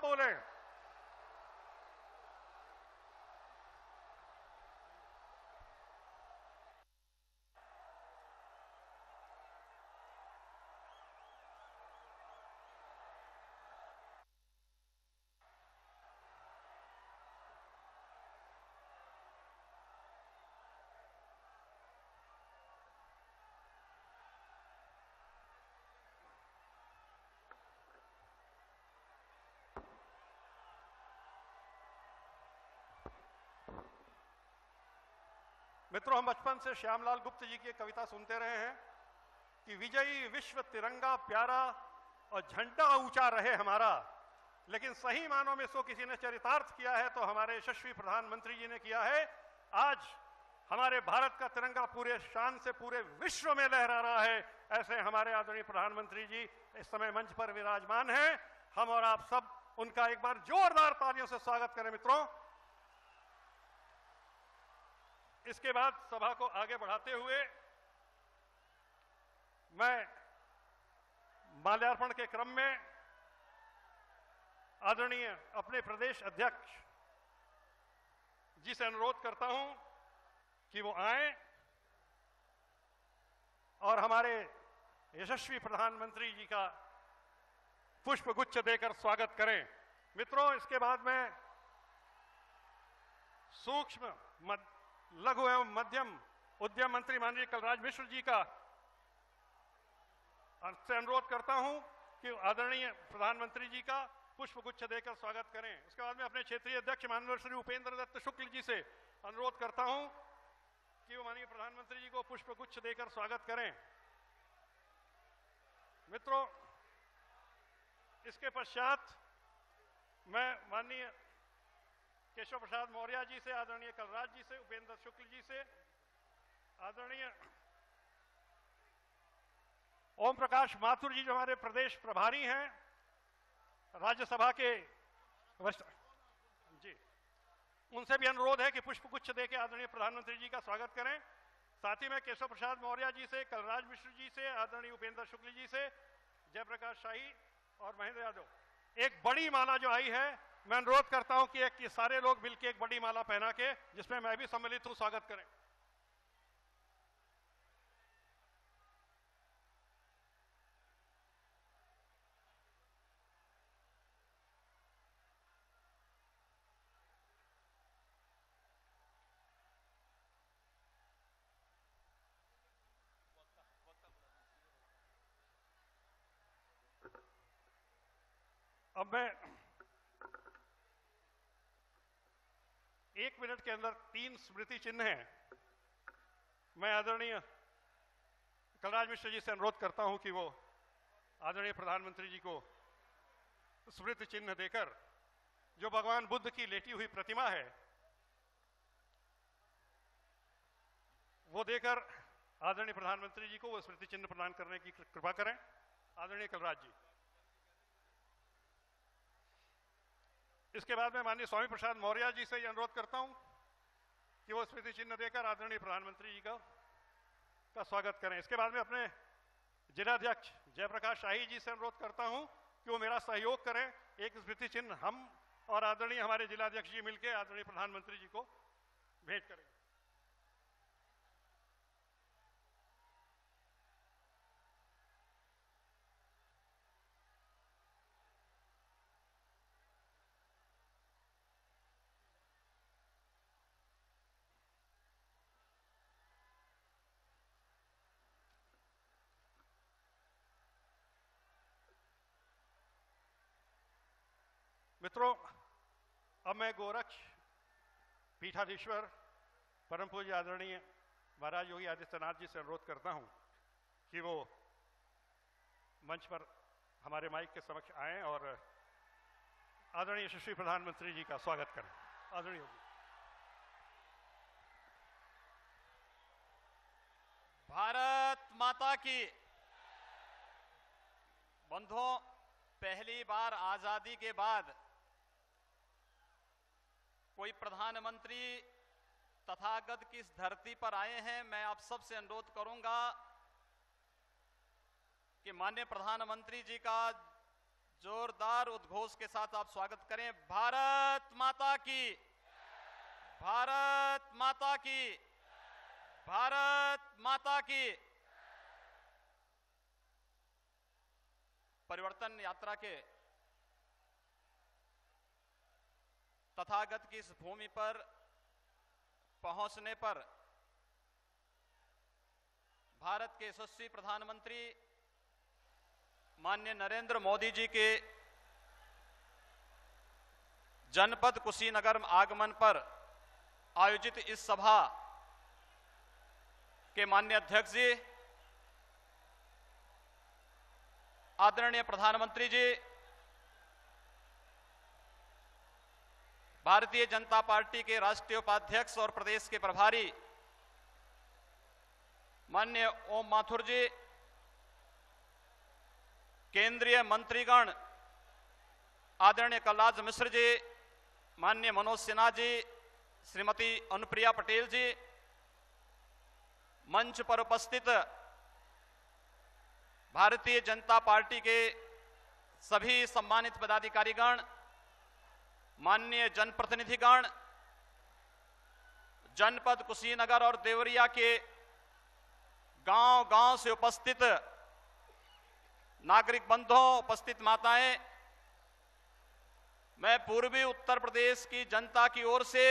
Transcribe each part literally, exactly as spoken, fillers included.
बोलें। मित्रों, हम बचपन से श्यामलाल गुप्त जी की कविता सुनते रहे हैं कि विजयी विश्व तिरंगा प्यारा और झंडा ऊंचा रहे हमारा। लेकिन सही मानों में इसको किसी ने चरितार्थ किया है तो हमारे यशस्वी प्रधानमंत्री जी ने किया है। आज हमारे भारत का तिरंगा पूरे शान से पूरे विश्व में लहरा रहा है। ऐसे हमारे आदरणीय प्रधानमंत्री जी इस समय मंच पर विराजमान हैं। हम और आप सब उनका एक बार जोरदार तालियों से स्वागत करें। मित्रों, इसके बाद सभा को आगे बढ़ाते हुए मैं माल्यार्पण के क्रम में आदरणीय अपने प्रदेश अध्यक्ष जी से अनुरोध करता हूं कि वो आए और हमारे यशस्वी प्रधानमंत्री जी का पुष्प गुच्छ देकर स्वागत करें। मित्रों, इसके बाद में सूक्ष्म मध्य लघु एवं मध्यम उद्यम मंत्री माननीय कलराज मिश्र जी का से अनुरोध करता हूं कि आदरणीय प्रधानमंत्री जी का पुष्प गुच्छ देकर स्वागत करें। उसके बाद में अपने क्षेत्रीय अध्यक्ष माननीय श्री उपेंद्र दत्त शुक्ल जी से अनुरोध करता हूं कि वो माननीय प्रधानमंत्री जी को पुष्प गुच्छ देकर स्वागत करें। मित्रों, इसके पश्चात मैं माननीय केशव प्रसाद मौर्य जी से, आदरणीय कलराज जी से, उपेंद्र शुक्ल जी से, आदरणीय ओम प्रकाश माथुर जी जो हमारे प्रदेश प्रभारी हैं, राज्यसभा के वरिष्ठ जी, उनसे भी अनुरोध है कि पुष्प गुच्छ देकर आदरणीय प्रधानमंत्री जी का स्वागत करें। साथ ही में केशव प्रसाद मौर्य जी से, कलराज मिश्र जी से, आदरणीय उपेंद्र शुक्ल जी से, जयप्रकाश शाही और महेंद्र यादव, एक बड़ी माला जो आई है, मैं अनुरोध करता हूं कि एक कि सारे लोग मिलकर एक बड़ी माला पहना के, जिसमें मैं भी सम्मिलित हूं, स्वागत करें। अब मैं एक मिनट के अंदर तीन स्मृति चिन्ह हैं। मैं आदरणीय कलराज मिश्र जी से अनुरोध करता हूं कि वो आदरणीय प्रधानमंत्री जी को स्मृति चिन्ह देकर, जो भगवान बुद्ध की लेटी हुई प्रतिमा है, वो देकर आदरणीय प्रधानमंत्री जी को वो स्मृति चिन्ह प्रदान करने की कृपा करें। आदरणीय कलराज जी। इसके बाद में माननीय स्वामी प्रसाद मौर्य जी से यह अनुरोध करता हूं कि वो स्मृति चिन्ह देकर आदरणीय प्रधानमंत्री जी का, का स्वागत करें। इसके बाद में अपने जिलाध्यक्ष जयप्रकाश शाही जी से अनुरोध करता हूं कि वो मेरा सहयोग करें। एक स्मृति चिन्ह हम और आदरणीय हमारे जिलाध्यक्ष जी मिलकर आदरणीय प्रधानमंत्री जी को भेंट करेंगे। मित्रों, अब मैं गोरक्ष पीठाधीश्वर परम पूज्य आदरणीय महाराज योगी आदित्यनाथ जी से अनुरोध करता हूं कि वो मंच पर हमारे माइक के समक्ष आएं और आदरणीय यशस्वी प्रधानमंत्री जी का स्वागत करें। आदरणीय योगी। भारत माता की। बंधुओं, पहली बार आजादी के बाद कोई प्रधानमंत्री तथागत की इस धरती पर आए हैं। मैं आप सबसे अनुरोध करूंगा कि माननीय प्रधानमंत्री जी का जोरदार उद्घोष के साथ आप स्वागत करें। भारत माता की, भारत माता की, भारत माता की। परिवर्तन यात्रा के तथागत की इस भूमि पर पहुंचने पर भारत के यशस्वी प्रधानमंत्री माननीय नरेंद्र मोदी जी के जनपद कुशीनगर आगमन पर आयोजित इस सभा के माननीय अध्यक्ष जी, आदरणीय प्रधानमंत्री जी, भारतीय जनता पार्टी के राष्ट्रीय उपाध्यक्ष और प्रदेश के प्रभारी माननीय ओम माथुर जी, केंद्रीय मंत्रीगण आदरणीय कलराज मिश्र जी, माननीय मनोज सिन्हा जी, श्रीमती अनुप्रिया पटेल जी, मंच पर उपस्थित भारतीय जनता पार्टी के सभी सम्मानित पदाधिकारीगण, माननीय जनप्रतिनिधिगण, जनपद कुशीनगर और देवरिया के गांव गांव से उपस्थित नागरिक बंधुओं, उपस्थित माताएं, मैं पूर्वी उत्तर प्रदेश की जनता की ओर से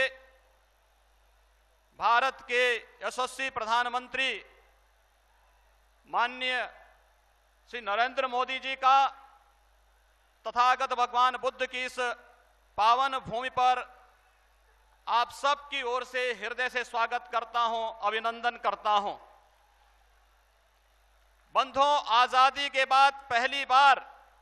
भारत के यशस्वी प्रधानमंत्री माननीय श्री नरेंद्र मोदी जी का तथागत भगवान बुद्ध की इस पावन भूमि पर आप सब की ओर से हृदय से स्वागत करता हूं, अभिनंदन करता हूं। बंधुओं, आजादी के बाद पहली बार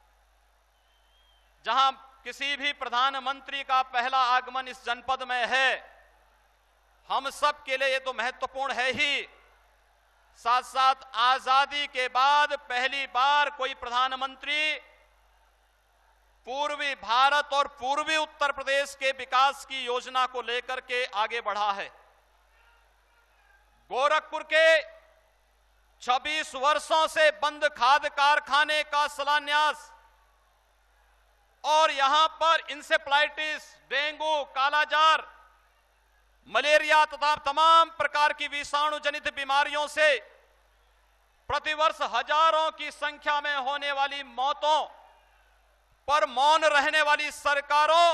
जहां किसी भी प्रधानमंत्री का पहला आगमन इस जनपद में है, हम सब के लिए ये तो महत्वपूर्ण है ही, साथ साथ आजादी के बाद पहली बार कोई प्रधानमंत्री पूर्वी भारत और पूर्वी उत्तर प्रदेश के विकास की योजना को लेकर के आगे बढ़ा है। गोरखपुर के छब्बीस वर्षों से बंद खाद कारखाने का शिलान्यास और यहां पर इंसेफ्लाइटिस, डेंगू, कालाजार, मलेरिया तथा तमाम प्रकार की विषाणु जनित बीमारियों से प्रतिवर्ष हजारों की संख्या में होने वाली मौतों पर मौन रहने वाली सरकारों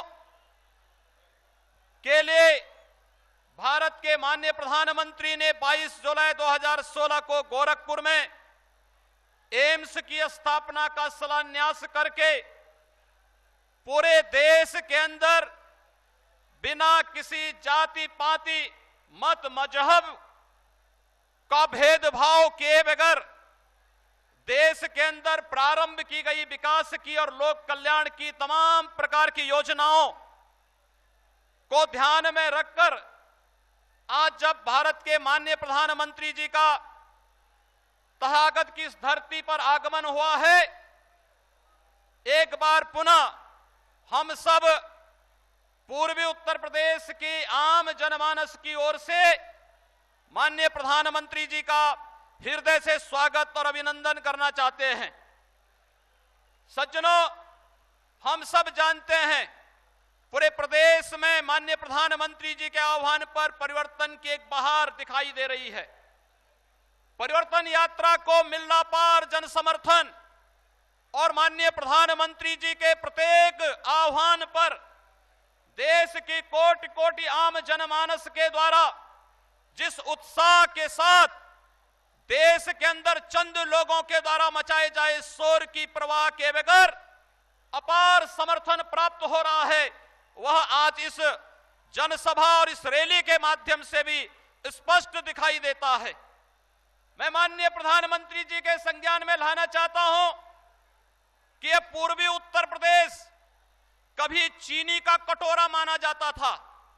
के लिए भारत के माननीय प्रधानमंत्री ने बाईस जुलाई दो हज़ार सोलह को गोरखपुर में एम्स की स्थापना का शिलान्यास करके पूरे देश के अंदर बिना किसी जाति पाति मत मजहब का भेदभाव किए बगैर देश के अंदर प्रारंभ की गई विकास की और लोक कल्याण की तमाम प्रकार की योजनाओं को ध्यान में रखकर आज जब भारत के माननीय प्रधानमंत्री जी का तथागत की इस धरती पर आगमन हुआ है, एक बार पुनः हम सब पूर्वी उत्तर प्रदेश की आम जनमानस की ओर से माननीय प्रधानमंत्री जी का हृदय से स्वागत और अभिनंदन करना चाहते हैं। सज्जनों, हम सब जानते हैं पूरे प्रदेश में माननीय प्रधानमंत्री जी के आह्वान पर परिवर्तन की एक बहार दिखाई दे रही है। परिवर्तन यात्रा को मिलना पार जन समर्थन और माननीय प्रधानमंत्री जी के प्रत्येक आह्वान पर देश की कोटि कोटि आम जनमानस के द्वारा जिस उत्साह के साथ देश के अंदर चंद लोगों के द्वारा मचाए जाए शोर की परवाह के बगैर अपार समर्थन प्राप्त हो रहा है, वह आज इस जनसभा और इस रैली के माध्यम से भी स्पष्ट दिखाई देता है। मैं माननीय प्रधानमंत्री जी के संज्ञान में लाना चाहता हूं कि यह पूर्वी उत्तर प्रदेश कभी चीनी का कटोरा माना जाता था,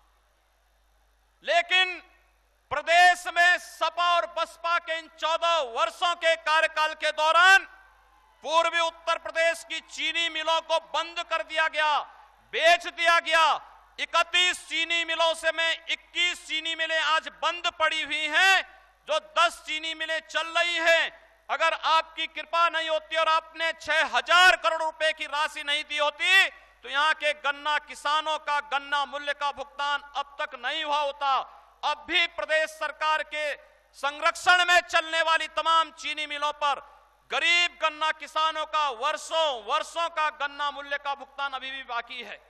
लेकिन प्रदेश में सपा और बसपा के इन चौदह वर्षों के कार्यकाल के दौरान पूर्वी उत्तर प्रदेश की चीनी मिलों को बंद कर दिया गया, बेच दिया गया। इकतीस चीनी मिलों से में इक्कीस चीनी मिलें आज बंद पड़ी हुई हैं, जो दस चीनी मिलें चल रही हैं। अगर आपकी कृपा नहीं होती और आपने छह हजार करोड़ रुपए की राशि नहीं दी होती तो यहां के गन्ना किसानों का गन्ना मूल्य का भुगतान अब तक नहीं हुआ होता। अब भी प्रदेश सरकार के संरक्षण में चलने वाली तमाम चीनी मिलों पर गरीब गन्ना किसानों का वर्षों वर्षों का गन्ना मूल्य का भुगतान अभी भी बाकी है।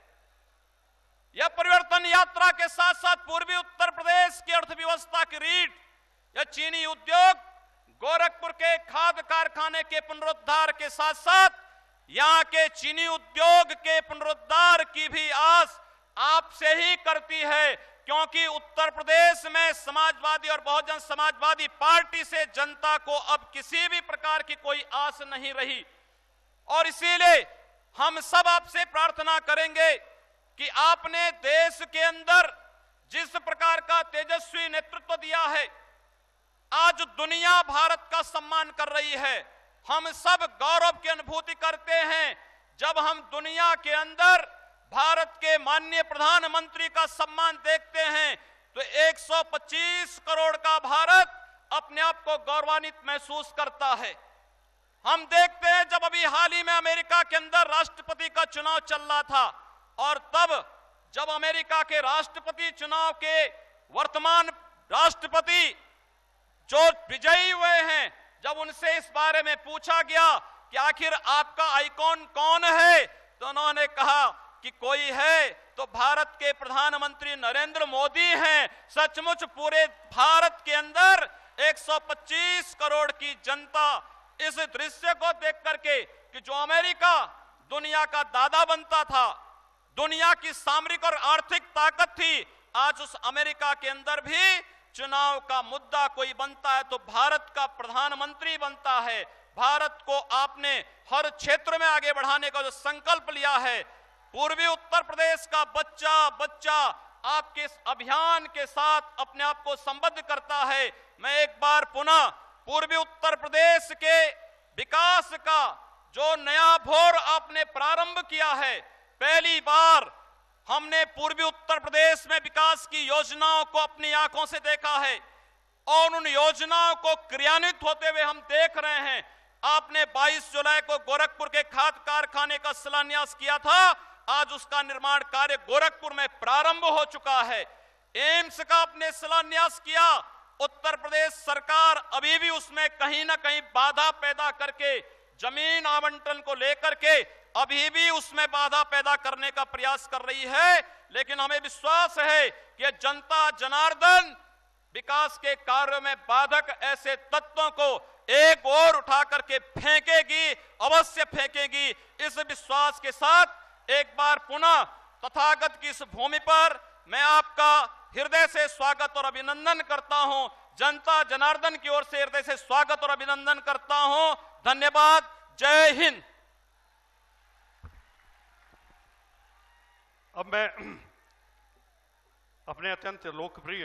यह परिवर्तन यात्रा के साथ साथ पूर्वी उत्तर प्रदेश की अर्थव्यवस्था की रीढ़ यह चीनी उद्योग, गोरखपुर के खाद कारखाने के पुनरुद्धार के साथ साथ यहां के चीनी उद्योग के पुनरुद्धार की भी आस आपसे ही करती है, क्योंकि उत्तर प्रदेश में समाजवादी और बहुजन समाजवादी पार्टी से जनता को अब किसी भी प्रकार की कोई आस नहीं रही। और इसीलिए हम सब आपसे प्रार्थना करेंगे कि आपने देश के अंदर जिस प्रकार का तेजस्वी नेतृत्व दिया है, आज दुनिया भारत का सम्मान कर रही है। हम सब गौरव की अनुभूति करते हैं जब हम दुनिया के अंदर भारत के माननीय प्रधानमंत्री का सम्मान देखते हैं तो एक सौ पच्चीस करोड़ का भारत अपने आप को गौरवान्वित महसूस करता है। हम देखते हैं जब अभी हाल ही में अमेरिका के अंदर राष्ट्रपति का चुनाव चल रहा था और तब जब अमेरिका के राष्ट्रपति चुनाव के वर्तमान राष्ट्रपति जो विजयी हुए हैं, जब उनसे इस बारे में पूछा गया कि आखिर आपका आइकॉन कौन है, तो उन्होंने कहा कि कोई है तो भारत के प्रधानमंत्री नरेंद्र मोदी हैं। सचमुच पूरे भारत के अंदर एक सौ पच्चीस करोड़ की जनता इस दृश्य को देख करके कि जो अमेरिका दुनिया का दादा बनता था, दुनिया की सामरिक और आर्थिक ताकत थी, आज उस अमेरिका के अंदर भी चुनाव का मुद्दा कोई बनता है तो भारत का प्रधानमंत्री बनता है। भारत को आपने हर क्षेत्र में आगे बढ़ाने का जो संकल्प लिया है, पूर्वी उत्तर प्रदेश का बच्चा बच्चा आपके इस अभियान के साथ अपने आप को संबद्ध करता है। मैं एक बार पुनः पूर्वी उत्तर प्रदेश के विकास का जो नया भोर आपने प्रारंभ किया है, पहली बार हमने पूर्वी उत्तर प्रदेश में विकास की योजनाओं को अपनी आंखों से देखा है और उन योजनाओं को क्रियान्वित होते हुए हम देख रहे हैं। आपने बाईस जुलाई को गोरखपुर के खाद कारखाने का शिलान्यास किया था, आज उसका निर्माण कार्य गोरखपुर में प्रारंभ हो चुका है। एम्स का आपने शिलान्यास किया, उत्तर प्रदेश सरकार अभी भी उसमें कहीं ना कहीं बाधा पैदा करके जमीन आवंटन को लेकर के अभी भी उसमें बाधा पैदा करने का प्रयास कर रही है, लेकिन हमें विश्वास है कि जनता जनार्दन विकास के कार्यों में बाधक ऐसे तत्वों को एक ओर उठा करके फेंकेगी, अवश्य फेंकेगी। इस विश्वास के साथ एक बार पुनः तथागत की इस भूमि पर मैं आपका हृदय से स्वागत और अभिनंदन करता हूं। जनता जनार्दन की ओर से हृदय से स्वागत और अभिनंदन करता हूं। धन्यवाद। जय हिंद। अब मैं अपने अत्यंत लोकप्रिय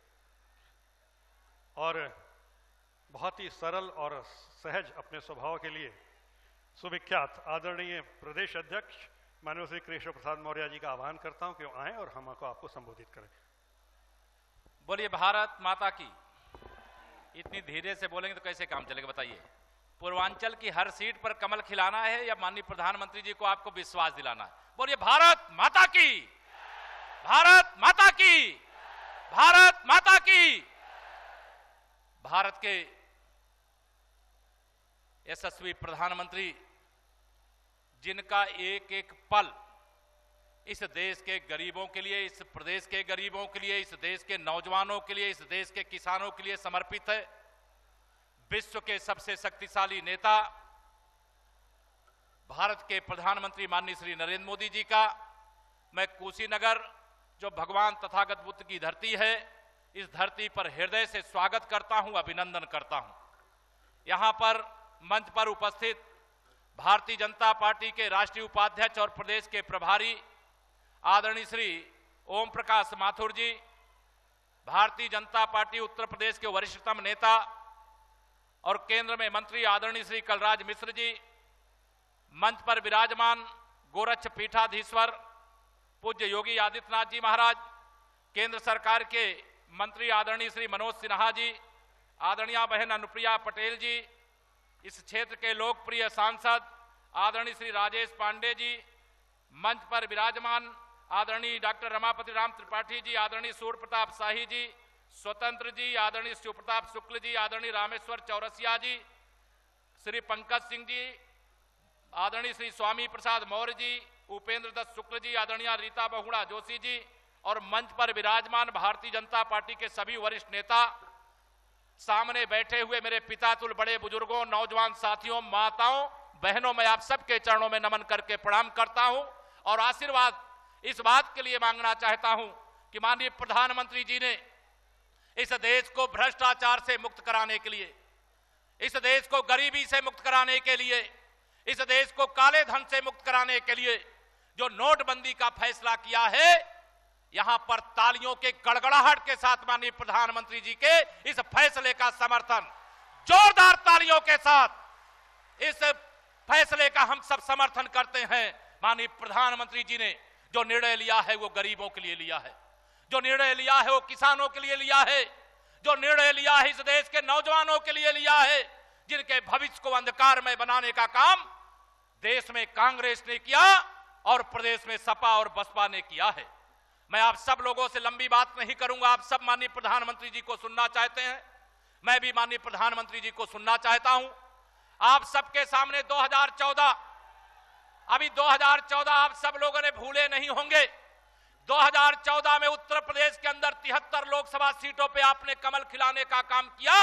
और बहुत ही सरल और सहज अपने स्वभाव के लिए सुविख्यात आदरणीय प्रदेश अध्यक्ष माननीय श्री कृष्ण प्रसाद मौर्य जी का आह्वान करता हूं कि वो आए और हम आपको आपको संबोधित करें। बोलिए भारत माता की। इतनी धीरे से बोलेंगे तो कैसे काम चलेगा बताइए। पूर्वांचल की हर सीट पर कमल खिलाना है या माननीय प्रधानमंत्री जी को आपको विश्वास दिलाना है? बोलिए भारत माता की, भारत माता की, भारत माता की। भारत के यशस्वी प्रधानमंत्री जिनका एक एक पल इस देश के गरीबों के लिए, इस प्रदेश के गरीबों के लिए, इस देश के नौजवानों के लिए, इस देश के किसानों के लिए समर्पित है। विश्व के सबसे शक्तिशाली नेता भारत के प्रधानमंत्री माननीय श्री नरेंद्र मोदी जी का मैं कुशीनगर जो भगवान तथागत बुद्ध की धरती है, इस धरती पर हृदय से स्वागत करता हूं, अभिनंदन करता हूं। यहां पर मंच पर उपस्थित भारतीय जनता पार्टी के राष्ट्रीय उपाध्यक्ष और प्रदेश के प्रभारी आदरणीय श्री ओम प्रकाश माथुर जी, भारतीय जनता पार्टी उत्तर प्रदेश के वरिष्ठतम नेता और केंद्र में मंत्री आदरणीय श्री कलराज मिश्र जी, मंच पर विराजमान गोरक्ष पीठाधीश्वर पूज्य योगी आदित्यनाथ जी महाराज, केंद्र सरकार के मंत्री आदरणीय श्री मनोज सिन्हा जी, आदरणीय बहन अनुप्रिया पटेल जी, इस क्षेत्र के लोकप्रिय सांसद आदरणीय श्री राजेश पांडे जी, मंच पर विराजमान आदरणीय डॉक्टर रमापति राम त्रिपाठी जी, आदरणीय सूर्य प्रताप शाही जी, स्वतंत्र जी, आदरणीय शिव प्रताप शुक्ल जी, आदरणीय रामेश्वर चौरसिया जी, श्री पंकज सिंह जी, आदरणीय श्री स्वामी प्रसाद मौर्य जी, उपेंद्र दत्त शुक्ल जी, आदरणीय रीता बहुगुणा जोशी जी और मंच पर विराजमान भारतीय जनता पार्टी के सभी वरिष्ठ नेता, सामने बैठे हुए मेरे पितातुल बड़े बुजुर्गों, नौजवान साथियों, माताओं, बहनों, मैं आप सबके चरणों में नमन करके प्रणाम करता हूं और आशीर्वाद इस बात के लिए मांगना चाहता हूं कि माननीय प्रधानमंत्री जी ने इस देश को भ्रष्टाचार से मुक्त कराने के लिए, इस देश को गरीबी से मुक्त कराने के लिए, इस देश को काले धन से मुक्त कराने के लिए जो नोटबंदी का फैसला किया है, यहां पर तालियों के गड़गड़ाहट के साथ माननीय प्रधानमंत्री जी के इस फैसले का समर्थन, जोरदार तालियों के साथ इस फैसले का हम सब समर्थन करते हैं। माननीय प्रधानमंत्री जी ने जो निर्णय लिया है वो गरीबों के लिए लिया है, जो निर्णय लिया है वो किसानों के लिए लिया है, जो निर्णय लिया है इस देश के नौजवानों के लिए लिया है, जिनके भविष्य को अंधकार में बनाने का काम देश में कांग्रेस ने किया और प्रदेश में सपा और बसपा ने किया है। मैं आप सब लोगों से लंबी बात नहीं करूंगा, आप सब माननीय प्रधानमंत्री जी को सुनना चाहते हैं, मैं भी माननीय प्रधानमंत्री जी को सुनना चाहता हूं। आप सबके सामने दो हज़ार चौदह, अभी दो हज़ार चौदह आप सब लोगों ने भूले नहीं होंगे। दो हज़ार चौदह में उत्तर प्रदेश के अंदर तिहत्तर लोकसभा सीटों पे आपने कमल खिलाने का काम किया।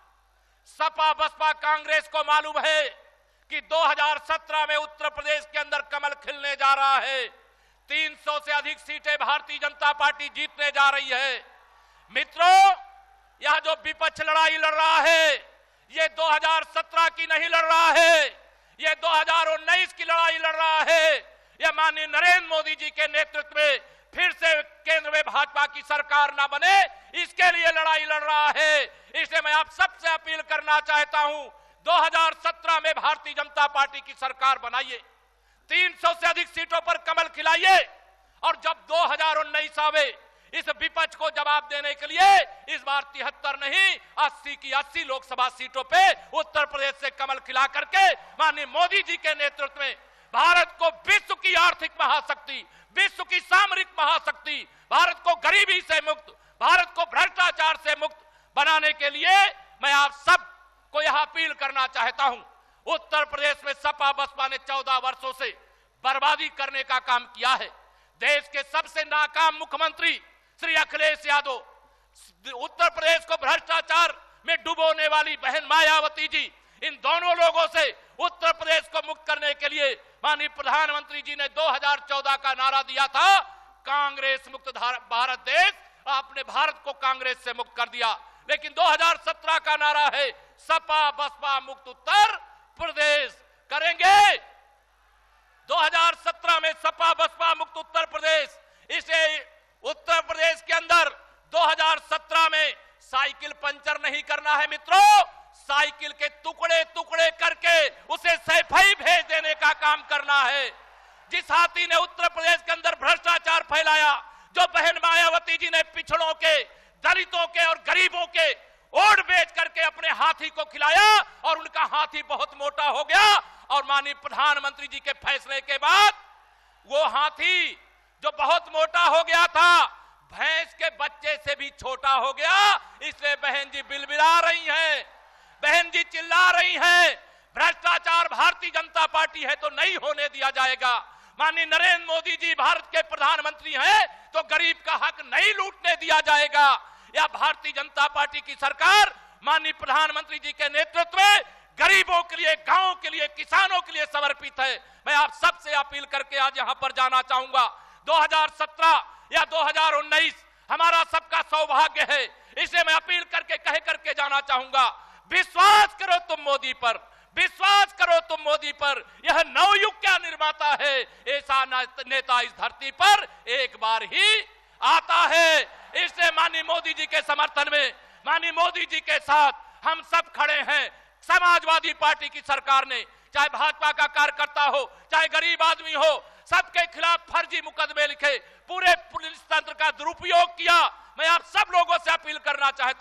सपा बसपा कांग्रेस को मालूम है कि दो हज़ार सत्रह में उत्तर प्रदेश के अंदर कमल खिलने जा रहा है। तीन सौ से अधिक सीटें भारतीय जनता पार्टी जीतने जा रही है। मित्रों, यह जो विपक्ष लड़ाई लड़ रहा है, ये दो हज़ार सत्रह की नहीं लड़ रहा है, ये दो हज़ार उन्नीस की लड़ाई लड़ रहा है। यह माननीय नरेंद्र मोदी जी के नेतृत्व में फिर से केंद्र में भाजपा की सरकार ना बने, इसके लिए लड़ाई लड़ रहा है। इसलिए मैं आप सबसे अपील करना चाहता हूं, दो हज़ार सत्रह में भारतीय जनता पार्टी की सरकार बनाइए, तीन सौ से अधिक सीटों पर कमल खिलाइए और जब दो हज़ार उन्नीस आवे, इस विपक्ष को जवाब देने के लिए इस बार तिहत्तर नहीं अस्सी की अस्सी लोकसभा सीटों पे उत्तर प्रदेश से कमल खिला करके माननीय मोदी जी के नेतृत्व में भारत को विश्व की आर्थिक महाशक्ति, विश्व की सामरिक महाशक्ति, भारत को गरीबी से मुक्त, भारत को भ्रष्टाचार से मुक्त बनाने के लिए मैं आप सब को यह अपील करना चाहता हूं। उत्तर प्रदेश में सपा बसपा ने चौदह वर्षों से बर्बादी करने का काम किया है। देश के सबसे नाकाम मुख्यमंत्री श्री अखिलेश यादव, उत्तर प्रदेश को भ्रष्टाचार में डुबोने वाली बहन मायावती जी, इन दोनों लोगों से उत्तर प्रदेश को मुक्त करने के लिए माननीय प्रधानमंत्री जी ने दो हज़ार चौदह का नारा दिया था, कांग्रेस मुक्त भारत देश। आपने भारत को कांग्रेस से मुक्त कर दिया। लेकिन दो हज़ार सत्रह का नारा है सपा बसपा मुक्त उत्तर प्रदेश। करेंगे दो हज़ार सत्रह में सपा बसपा मुक्त उत्तर प्रदेश। इसे उत्तर प्रदेश के अंदर दो हज़ार सत्रह में साइकिल पंचर नहीं करना है मित्रों, साइकिल के टुकड़े टुकड़े करके उसे सैफई भेज देने का काम करना है। जिस हाथी ने उत्तर प्रदेश के अंदर भ्रष्टाचार फैलाया, जो बहन मायावती जी ने पिछड़ों के, दलितों के और गरीबों के वोट बेच करके अपने हाथी को खिलाया और उनका हाथी बहुत मोटा हो गया और माननीय प्रधानमंत्री जी के फैसले के बाद वो हाथी जो बहुत मोटा हो गया था, भैंस के बच्चे से भी छोटा हो गया। इसलिए बहन जी बिलबिला रही हैं, बहन जी चिल्ला रही हैं, भ्रष्टाचार भारतीय जनता पार्टी है तो नहीं होने दिया जाएगा। माननीय नरेंद्र मोदी जी भारत के प्रधानमंत्री हैं तो गरीब का हक नहीं लूटने दिया जाएगा। या भारतीय जनता पार्टी की सरकार माननीय प्रधानमंत्री जी के नेतृत्व में गरीबों के लिए, गांवों के लिए, किसानों के लिए समर्पित है। मैं आप सबसे अपील करके आज यहां पर जाना चाहूंगा, दो हज़ार सत्रह या दो हज़ार उन्नीस हमारा सबका सौभाग्य है। इसे मैं अपील करके कह करके जाना चाहूंगा, विश्वास करो तुम मोदी पर, विश्वास करो तुम मोदी पर। यह नवयुग का निर्माता है, ऐसा नेता इस धरती पर एक बार ही आता है। इसलिए माननीय मोदी जी के समर्थन में, माननीय मोदी जी के साथ हम सब खड़े हैं। समाजवादी पार्टी की सरकार ने, चाहे भाजपा का कार्यकर्ता हो, चाहे गरीब आदमी हो, सबके खिलाफ फर्जी मुकदमे लिखे, पूरे पुलिस तंत्र का दुरुपयोग किया। मैं आप सब लोगों से अपील करना चाहता हूं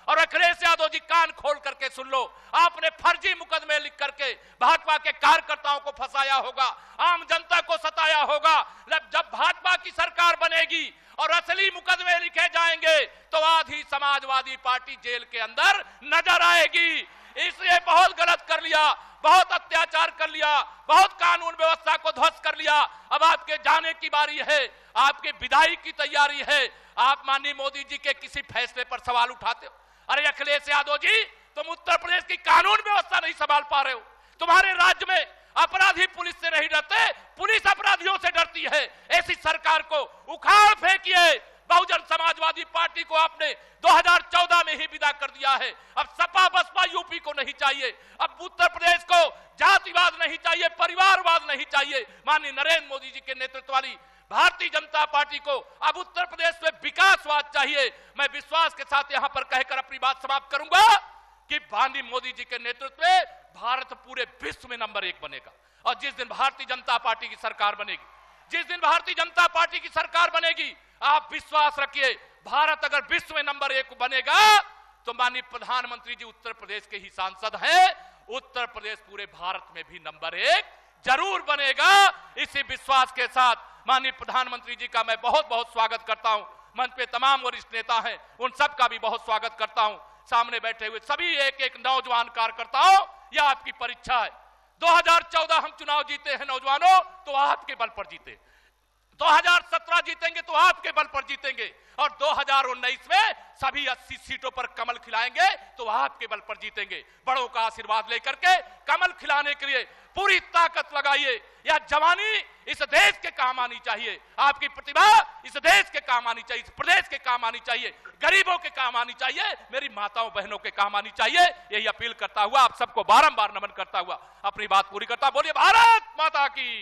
और अखिलेश यादव जी कान खोल करके सुन लो, आपने फर्जी मुकदमे लिख करके भाजपा के कार्यकर्ताओं को फंसाया होगा, आम जनता को सताया होगा। जब भाजपा की सरकार बनेगी और असली मुकदमे लिखे जाएंगे तो आधी समाजवादी पार्टी जेल के अंदर नजर आएगी। इसलिए बहुत गलत कर लिया, बहुत अत्याचार कर लिया, बहुत कानून व्यवस्था को ध्वस्त कर लिया। अब आपके जाने की बारी है, आपके विदाई की तैयारी है। आप माननीय मोदी जी के किसी फैसले पर सवाल उठाते हो। अरे अखिलेश यादव जी, तुम उत्तर प्रदेश की कानून व्यवस्था नहीं संभाल पा रहे हो। तुम्हारे राज्य में अपराधी पुलिस से नहीं डरते, पुलिस अपराधियों से डरती है। ऐसी सरकार को उखाड़ फेंकिए। बहुजन समाजवादी पार्टी को आपने दो हज़ार चौदह में ही विदा कर दिया है। अब सपा बसपा यूपी को नहीं चाहिए, अब उत्तर प्रदेश को जातिवाद नहीं चाहिए, परिवारवाद नहीं चाहिए। माननीय नरेंद्र मोदी जी के नेतृत्व वाली भारतीय जनता पार्टी को अब उत्तर प्रदेश में विकासवाद चाहिए। मैं विश्वास के साथ यहां पर कहकर अपनी बात समाप्त करूंगा कि माननीय मोदी जी के नेतृत्व में भारत पूरे विश्व में नंबर एक बनेगा। और जिस दिन भारतीय जनता पार्टी की सरकार बनेगी, जिस दिन भारतीय जनता पार्टी की सरकार बनेगी, आप विश्वास रखिए, भारत अगर विश्व में नंबर एक बनेगा तो माननीय प्रधानमंत्री जी उत्तर प्रदेश के ही सांसद हैं, उत्तर प्रदेश पूरे भारत में भी नंबर एक जरूर बनेगा। इसी विश्वास के साथ माननीय प्रधानमंत्री जी का मैं बहुत बहुत स्वागत करता हूं। मंच पे तमाम वरिष्ठ नेता हैं, उन सब का भी बहुत स्वागत करता हूं। सामने बैठे हुए सभी एक एक नौजवान कार्यकर्ताओं, यह आपकी परीक्षा है। दो हज़ार चौदह हम चुनाव जीते हैं नौजवानों, तो आपके बल पर जीते। दो हज़ार सत्रह जीतेंगे तो आपके बल पर जीतेंगे। और दो हज़ार उन्नीस में सभी अस्सी सीटों पर कमल खिलाएंगे तो आपके बल पर जीतेंगे। बड़ों का आशीर्वाद लेकर के कमल खिलाने के लिए पूरी ताकत लगाइए। यह जवानी इस देश के काम आनी चाहिए, आपकी प्रतिभा इस देश के काम आनी चाहिए, इस प्रदेश के काम आनी चाहिए, गरीबों के काम आनी चाहिए, मेरी माताओं बहनों के काम आनी चाहिए। यही अपील करता हुआ आप सबको बारंबार नमन करता हुआ अपनी बात पूरी करता। बोलिए भारत माता की,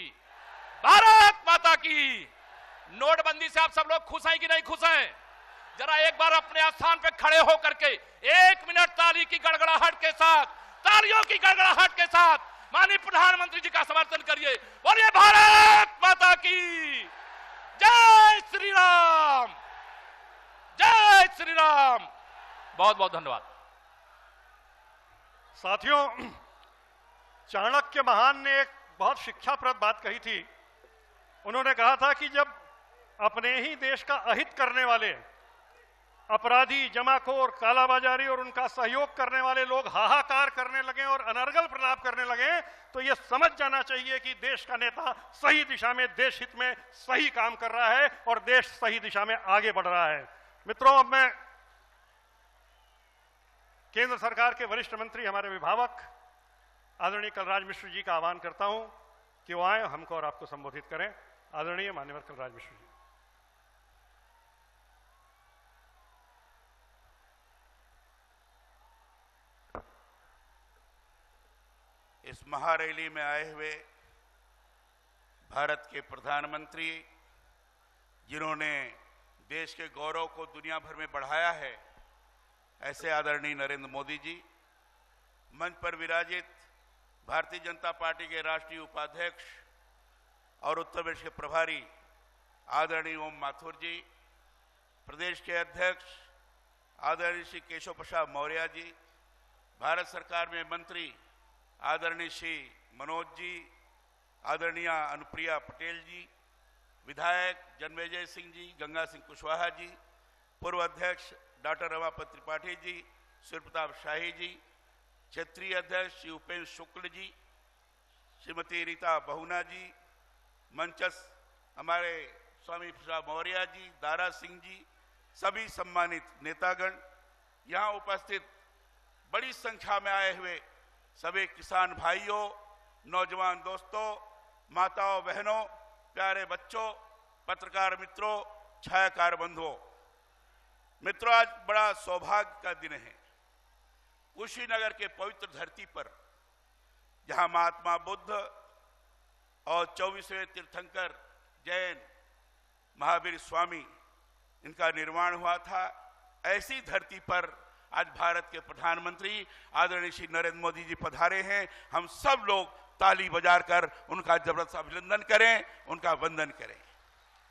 भारत माता की। नोटबंदी से आप सब लोग खुश हैं कि नहीं खुश हैं? जरा एक बार अपने स्थान पे खड़े होकर के एक मिनट ताली की गड़गड़ाहट के साथ, तालियों की गड़गड़ाहट के साथ माननीय प्रधानमंत्री जी का समर्थन करिए। बोलिए भारत माता की जय श्री राम, जय श्री राम। बहुत बहुत धन्यवाद। साथियों, चाणक्य महान ने एक बहुत शिक्षाप्रद बात कही थी। उन्होंने कहा था कि जब अपने ही देश का अहित करने वाले अपराधी, जमाखोर, कालाबाजारी और उनका सहयोग करने वाले लोग हाहाकार करने लगे और अनर्गल प्रलाप करने लगे तो यह समझ जाना चाहिए कि देश का नेता सही दिशा में, देश हित में सही काम कर रहा है और देश सही दिशा में आगे बढ़ रहा है। मित्रों, अब मैं केंद्र सरकार के वरिष्ठ मंत्री, हमारे अभिभावक आदरणीय कलराज मिश्र जी का आह्वान करता हूं कि वो आए, हमको और आपको संबोधित करें। आदरणीय मान्यवर कलराज मिश्र जी। इस महारैली में आए हुए भारत के प्रधानमंत्री, जिन्होंने देश के गौरव को दुनिया भर में बढ़ाया है, ऐसे आदरणीय नरेंद्र मोदी जी, मंच पर विराजित भारतीय जनता पार्टी के राष्ट्रीय उपाध्यक्ष और उत्तर प्रदेश के प्रभारी आदरणीय ओम माथुर जी, प्रदेश के अध्यक्ष आदरणीय श्री केशव प्रसाद मौर्य जी, भारत सरकार में मंत्री आदरणीय श्री मनोज जी, आदरणीय अनुप्रिया पटेल जी, विधायक जन्मेजय सिंह जी, गंगा सिंह कुशवाहा जी, पूर्व अध्यक्ष डॉक्टर रमापति त्रिपाठी जी, सूर्य प्रताप शाही जी, क्षेत्रीय अध्यक्ष श्री उपेंद्र शुक्ल जी, श्रीमती रीता बहुना जी, मंचस्थ हमारे स्वामी प्रसाद मौर्य जी, दारा सिंह जी, सभी सम्मानित नेतागण, यहाँ उपस्थित बड़ी संख्या में आए हुए सभी किसान भाइयों, नौजवान दोस्तों, माताओं बहनों, प्यारे बच्चों, पत्रकार मित्रों, छायाकार बंधुओं, मित्रों, आज बड़ा सौभाग्य का दिन है। कुशीनगर के पवित्र धरती पर, जहां महात्मा बुद्ध और चौबीसवें तीर्थंकर जैन महावीर स्वामी, इनका निर्माण हुआ था, ऐसी धरती पर आज भारत के प्रधानमंत्री आदरणीय श्री नरेंद्र मोदी जी पधारे हैं। हम सब लोग ताली बजाकर उनका जबरदस्त अभिनंदन करें, उनका वंदन करें।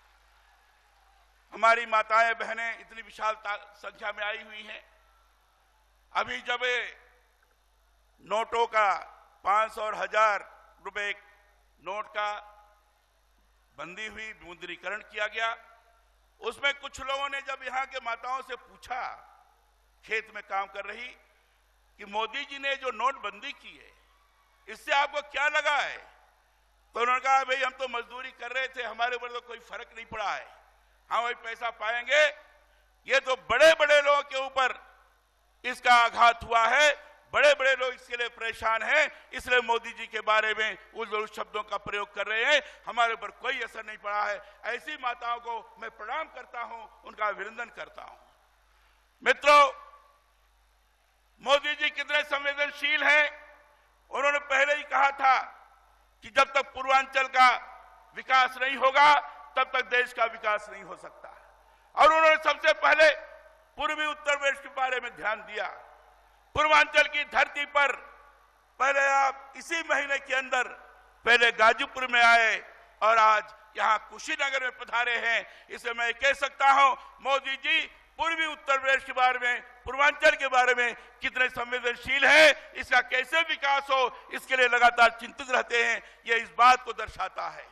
हमारी माताएं बहनें इतनी विशाल संख्या में आई हुई हैं। अभी जब नोटों का पांच सौ और हजार रुपए नोट का बंदी हुई, विमुद्रीकरण किया गया, उसमें कुछ लोगों ने जब यहाँ के माताओं से पूछा, खेत में काम कर रही, कि मोदी जी ने जो नोटबंदी की है इससे आपको क्या लगा है, तो उन्होंने कहा भाई हम तो मजदूरी कर रहे थे, हमारे ऊपर तो कोई फर्क नहीं पड़ा है, हाँ वही पैसा पाएंगे। ये तो बड़े बड़े लोगों के ऊपर इसका आघात हुआ है, बड़े बड़े लोग इसके लिए परेशान हैं, इसलिए मोदी जी के बारे में उस उस शब्दों का प्रयोग कर रहे हैं, हमारे ऊपर कोई असर नहीं पड़ा है। ऐसी माताओं को मैं प्रणाम करता हूं, उनका अभिनंदन करता हूं। मित्रों, मोदी जी कितने संवेदनशील हैं। उन्होंने पहले ही कहा था कि जब तक पूर्वांचल का विकास नहीं होगा तब तक देश का विकास नहीं हो सकता, और उन्होंने सबसे पहले पूर्वी उत्तर प्रदेश के बारे में ध्यान दिया। पूर्वांचल की धरती पर पहले आप इसी महीने के अंदर पहले गाजीपुर में आए और आज यहां कुशीनगर में पधारे हैं। इसे मैं कह सकता हूं मोदी जी पूर्वी उत्तर प्रदेश के बारे में, पूर्वांचल के बारे में कितने संवेदनशील हैं, इसका कैसे विकास हो इसके लिए लगातार चिंतित रहते हैं। यह इस बात को दर्शाता है।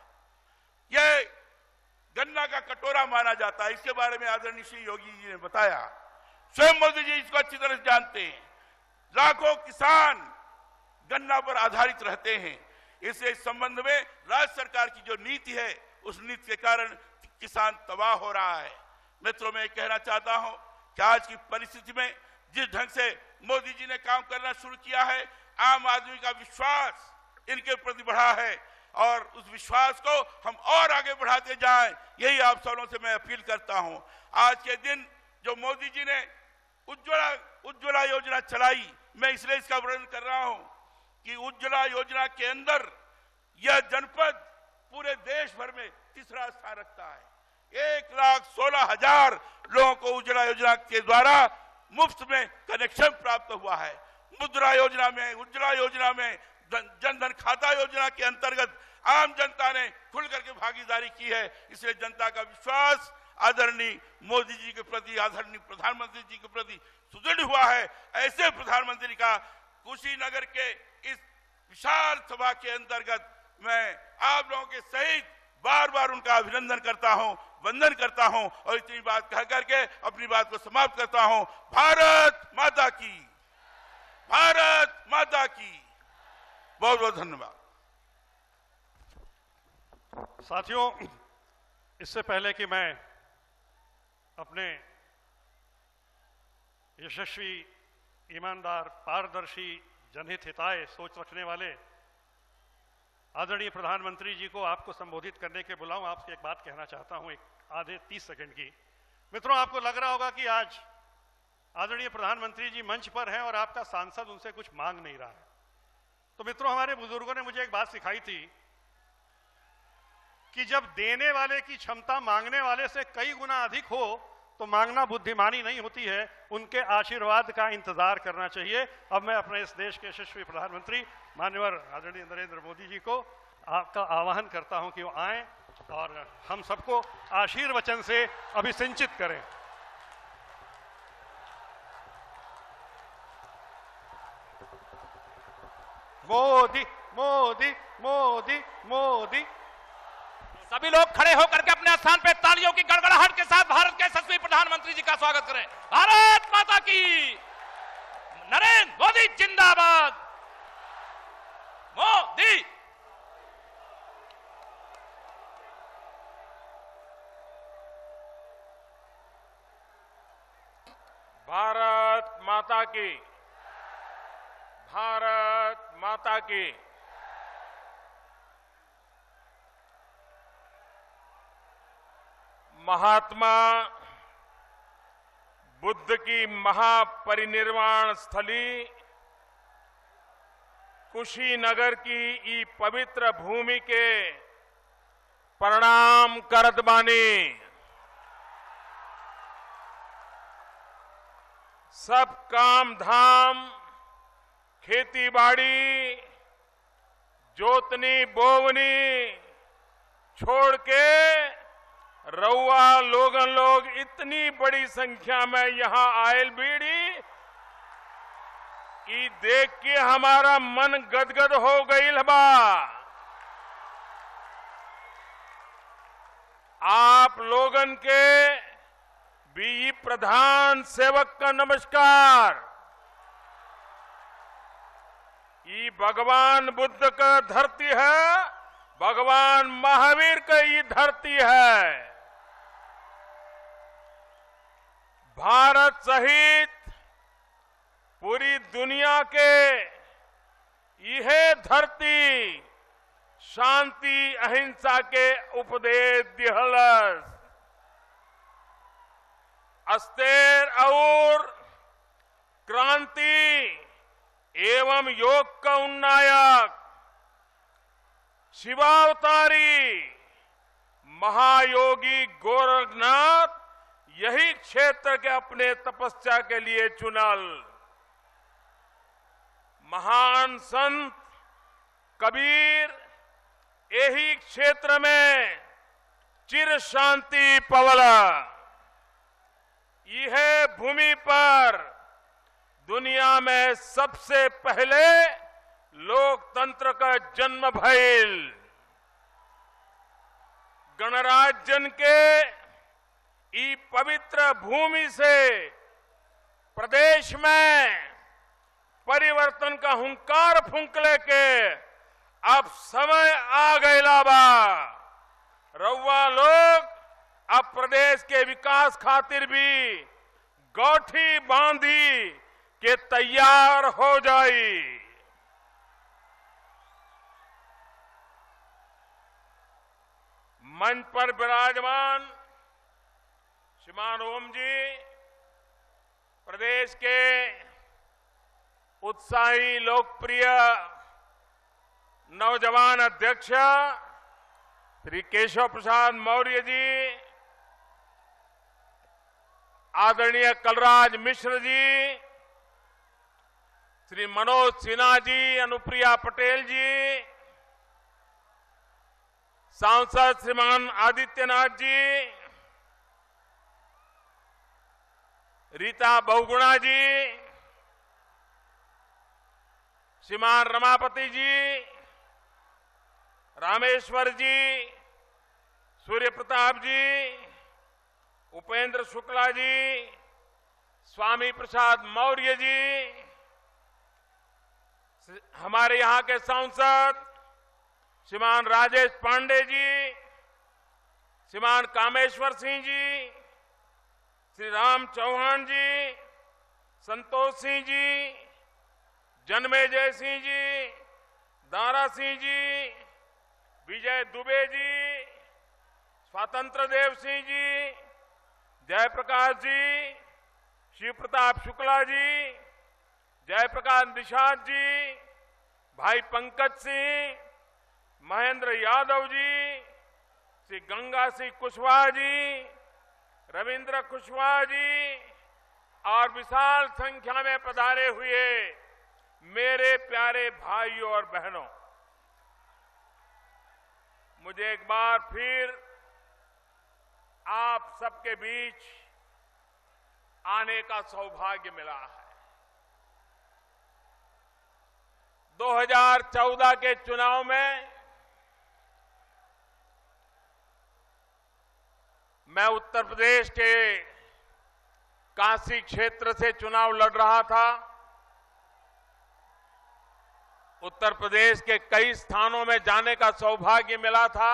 यह गन्ना का कटोरा माना जाता है, इसके बारे में आदरणीय श्री योगी जी ने बताया। स्वयं मोदी जी इसको अच्छी तरह से जानते हैं। लाखों किसान गन्ना पर आधारित रहते हैं। इससे इस संबंध में राज्य सरकार की जो नीति है उस नीति के कारण किसान तबाह हो रहा है। मित्रों, मैं कहना चाहता हूं कि आज की परिस्थिति में जिस ढंग से मोदी जी ने काम करना शुरू किया है, आम आदमी का विश्वास इनके प्रति बढ़ा है और उस विश्वास को हम और आगे बढ़ाते जाएं, यही आप सबों से मैं अपील करता हूं। आज के दिन जो मोदी जी ने उज्ज्वला उज्ज्वला योजना चलाई, मैं इसलिए इसका वर्णन कर रहा हूं कि उज्ज्वला योजना के अंदर यह जनपद पूरे देश भर में तीसरा स्थान रखता है। एक लाख सोलह हजार लोगों को उज्ज्वला योजना के द्वारा मुफ्त में कनेक्शन प्राप्त हुआ है। मुद्रा योजना में, उज्ज्वला योजना में, जनधन खाता योजना के अंतर्गत आम जनता ने खुल करके भागीदारी की है। इसलिए जनता का विश्वास आदरणीय मोदी जी के प्रति, आदरणीय प्रधानमंत्री जी के प्रति सुदृढ़ हुआ है। ऐसे प्रधानमंत्री का कुशीनगर के इस विशाल सभा के अंतर्गत मैं आप लोगों के सहित बार बार उनका अभिनंदन करता हूं, वंदन करता हूं और इतनी बात कह करके अपनी बात को समाप्त करता हूं। भारत माता की, भारत माता की। बहुत बहुत धन्यवाद। साथियों, इससे पहले कि मैं अपने यशस्वी, ईमानदार, पारदर्शी, जनहित हिताय सोच रखने वाले आदरणीय प्रधानमंत्री जी को आपको संबोधित करने के बुलाऊं, आपसे एक बात कहना चाहता हूं, एक आधे तीस सेकंड की। मित्रों, आपको लग रहा होगा कि आज आदरणीय प्रधानमंत्री जी मंच पर हैं और आपका सांसद उनसे कुछ मांग नहीं रहा है। तो मित्रों, हमारे बुजुर्गों ने मुझे एक बात सिखाई थी कि जब देने वाले की क्षमता मांगने वाले से कई गुना अधिक हो तो मांगना बुद्धिमानी नहीं होती है, उनके आशीर्वाद का इंतजार करना चाहिए। अब मैं अपने इस देश के यशस्वी प्रधानमंत्री माननीय आदरणीय नरेंद्र मोदी जी को आपका आह्वान करता हूं कि वो आएं और हम सबको आशीर्वचन से अभिसिंचित करें। मोदी मोदी मोदी मोदी। सभी लोग खड़े होकर के अपने स्थान पे तालियों की गड़गड़ाहट के साथ भारत के यशस्वी प्रधानमंत्री जी का स्वागत करें। भारत माता की, नरेंद्र मोदी जिंदाबाद, मोदी। भारत माता की, भारत माता की। महात्मा बुद्ध की महापरिनिर्वाण स्थली कुशीनगर की ई पवित्र भूमि के प्रणाम करत बानी। सब काम धाम, खेती बाड़ी, जोतनी बोवनी छोड़ के रउआ लोगन लोग इतनी बड़ी संख्या में यहां आयल बीड़ी ई देख के हमारा मन गदगद हो गईल बा। आप लोगन के भी प्रधान सेवक का नमस्कार। ये भगवान बुद्ध का धरती है, भगवान महावीर का ये धरती है। भारत सहित पूरी दुनिया के यह धरती शांति अहिंसा के उपदेश दिहलस। अस्तेर और क्रांति एवं योग का उन्नायक शिवावतारी महायोगी गोरखनाथ यही क्षेत्र के अपने तपस्या के लिए चुनल। महान संत कबीर यही क्षेत्र में चिर शांति पवला। यह भूमि पर दुनिया में सबसे पहले लोकतंत्र का जन्म भइल। गणराज्यन के ई पवित्र भूमि से प्रदेश में परिवर्तन का हुंकार फूंकले के अब समय आ गया बा। रउआ लोग अब प्रदेश के विकास खातिर भी गौठी बांधी के तैयार हो जाई। मंच पर विराजमान श्रीमान ओम जी, प्रदेश के उत्साही लोकप्रिय नौजवान अध्यक्ष श्री केशव प्रसाद मौर्य जी, आदरणीय कलराज मिश्र जी, श्री मनोज सिन्हा जी, अनुप्रिया पटेल जी, सांसद श्रीमान आदित्यनाथ जी, रीता बहुगुणा जी, श्रीमान रमापति जी, रामेश्वर जी, सूर्य प्रताप जी, उपेंद्र शुक्ला जी, स्वामी प्रसाद मौर्य जी, हमारे यहां के सांसद श्रीमान राजेश पांडे जी, श्रीमान कामेश्वर सिंह जी, श्री राम चौहान जी, संतोष सिंह जी, जन्मेजय सिंह जी, दारा सिंह जी, विजय दुबे जी, स्वतंत्र देव सिंह जी, जयप्रकाश जी, शिव प्रताप शुक्ला जी, जयप्रकाश निषाद जी, भाई पंकज सिंह, महेंद्र यादव जी, श्री गंगा सिंह कुशवाहा जी, रविंद्र कुशवाहा जी और विशाल संख्या में पधारे हुए मेरे प्यारे भाइयों और बहनों, मुझे एक बार फिर आप सबके बीच आने का सौभाग्य मिला है। दो हज़ार चौदह के चुनाव में मैं उत्तर प्रदेश के काशी क्षेत्र से चुनाव लड़ रहा था। उत्तर प्रदेश के कई स्थानों में जाने का सौभाग्य मिला था,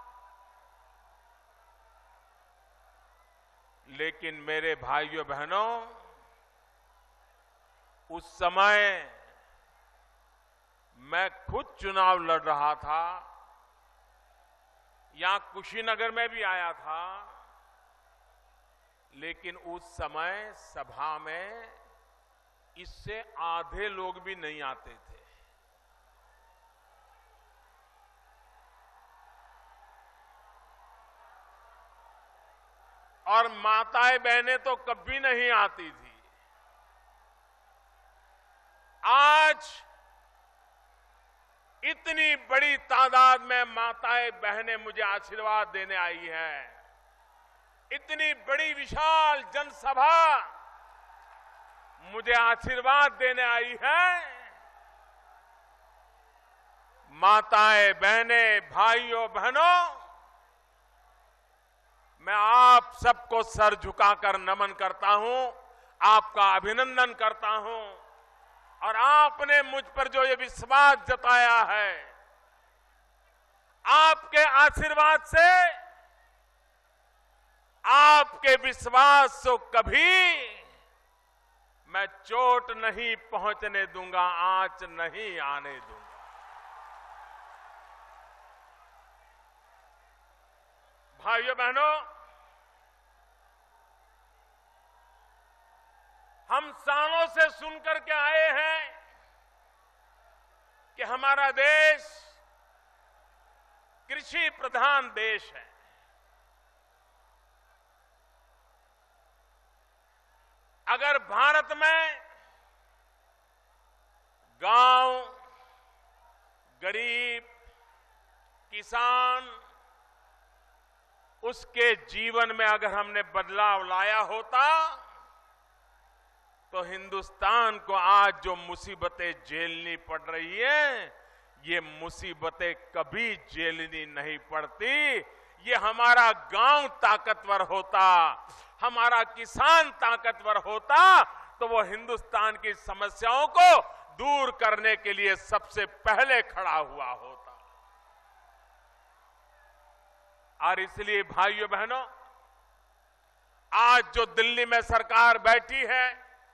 लेकिन मेरे भाइयों बहनों, उस समय मैं खुद चुनाव लड़ रहा था। यहां कुशीनगर में भी आया था, लेकिन उस समय सभा में इससे आधे लोग भी नहीं आते थे। और माताएं बहनें तो कभी नहीं आती थी। आज इतनी बड़ी तादाद में माताएं बहनें मुझे आशीर्वाद देने आई हैं। इतनी बड़ी विशाल जनसभा मुझे आशीर्वाद देने आई है। माताएं, बहनें, भाइयों, बहनों, मैं आप सबको सर झुकाकर नमन करता हूं, आपका अभिनंदन करता हूं और आपने मुझ पर जो ये विश्वास जताया है, आपके आशीर्वाद से, आपके विश्वास को कभी मैं चोट नहीं पहुंचने दूंगा, आंच नहीं आने दूंगा। भाइयों बहनों, हम सालों से सुनकर के आए हैं कि हमारा देश कृषि प्रधान देश है। अगर भारत में गांव, गरीब, किसान, उसके जीवन में अगर हमने बदलाव लाया होता तो हिंदुस्तान को आज जो मुसीबतें झेलनी पड़ रही हैं, ये मुसीबतें कभी झेलनी नहीं पड़ती। ये हमारा गांव ताकतवर होता, हमारा किसान ताकतवर होता तो वो हिंदुस्तान की समस्याओं को दूर करने के लिए सबसे पहले खड़ा हुआ होता। और इसलिए भाइयों बहनों, आज जो दिल्ली में सरकार बैठी है,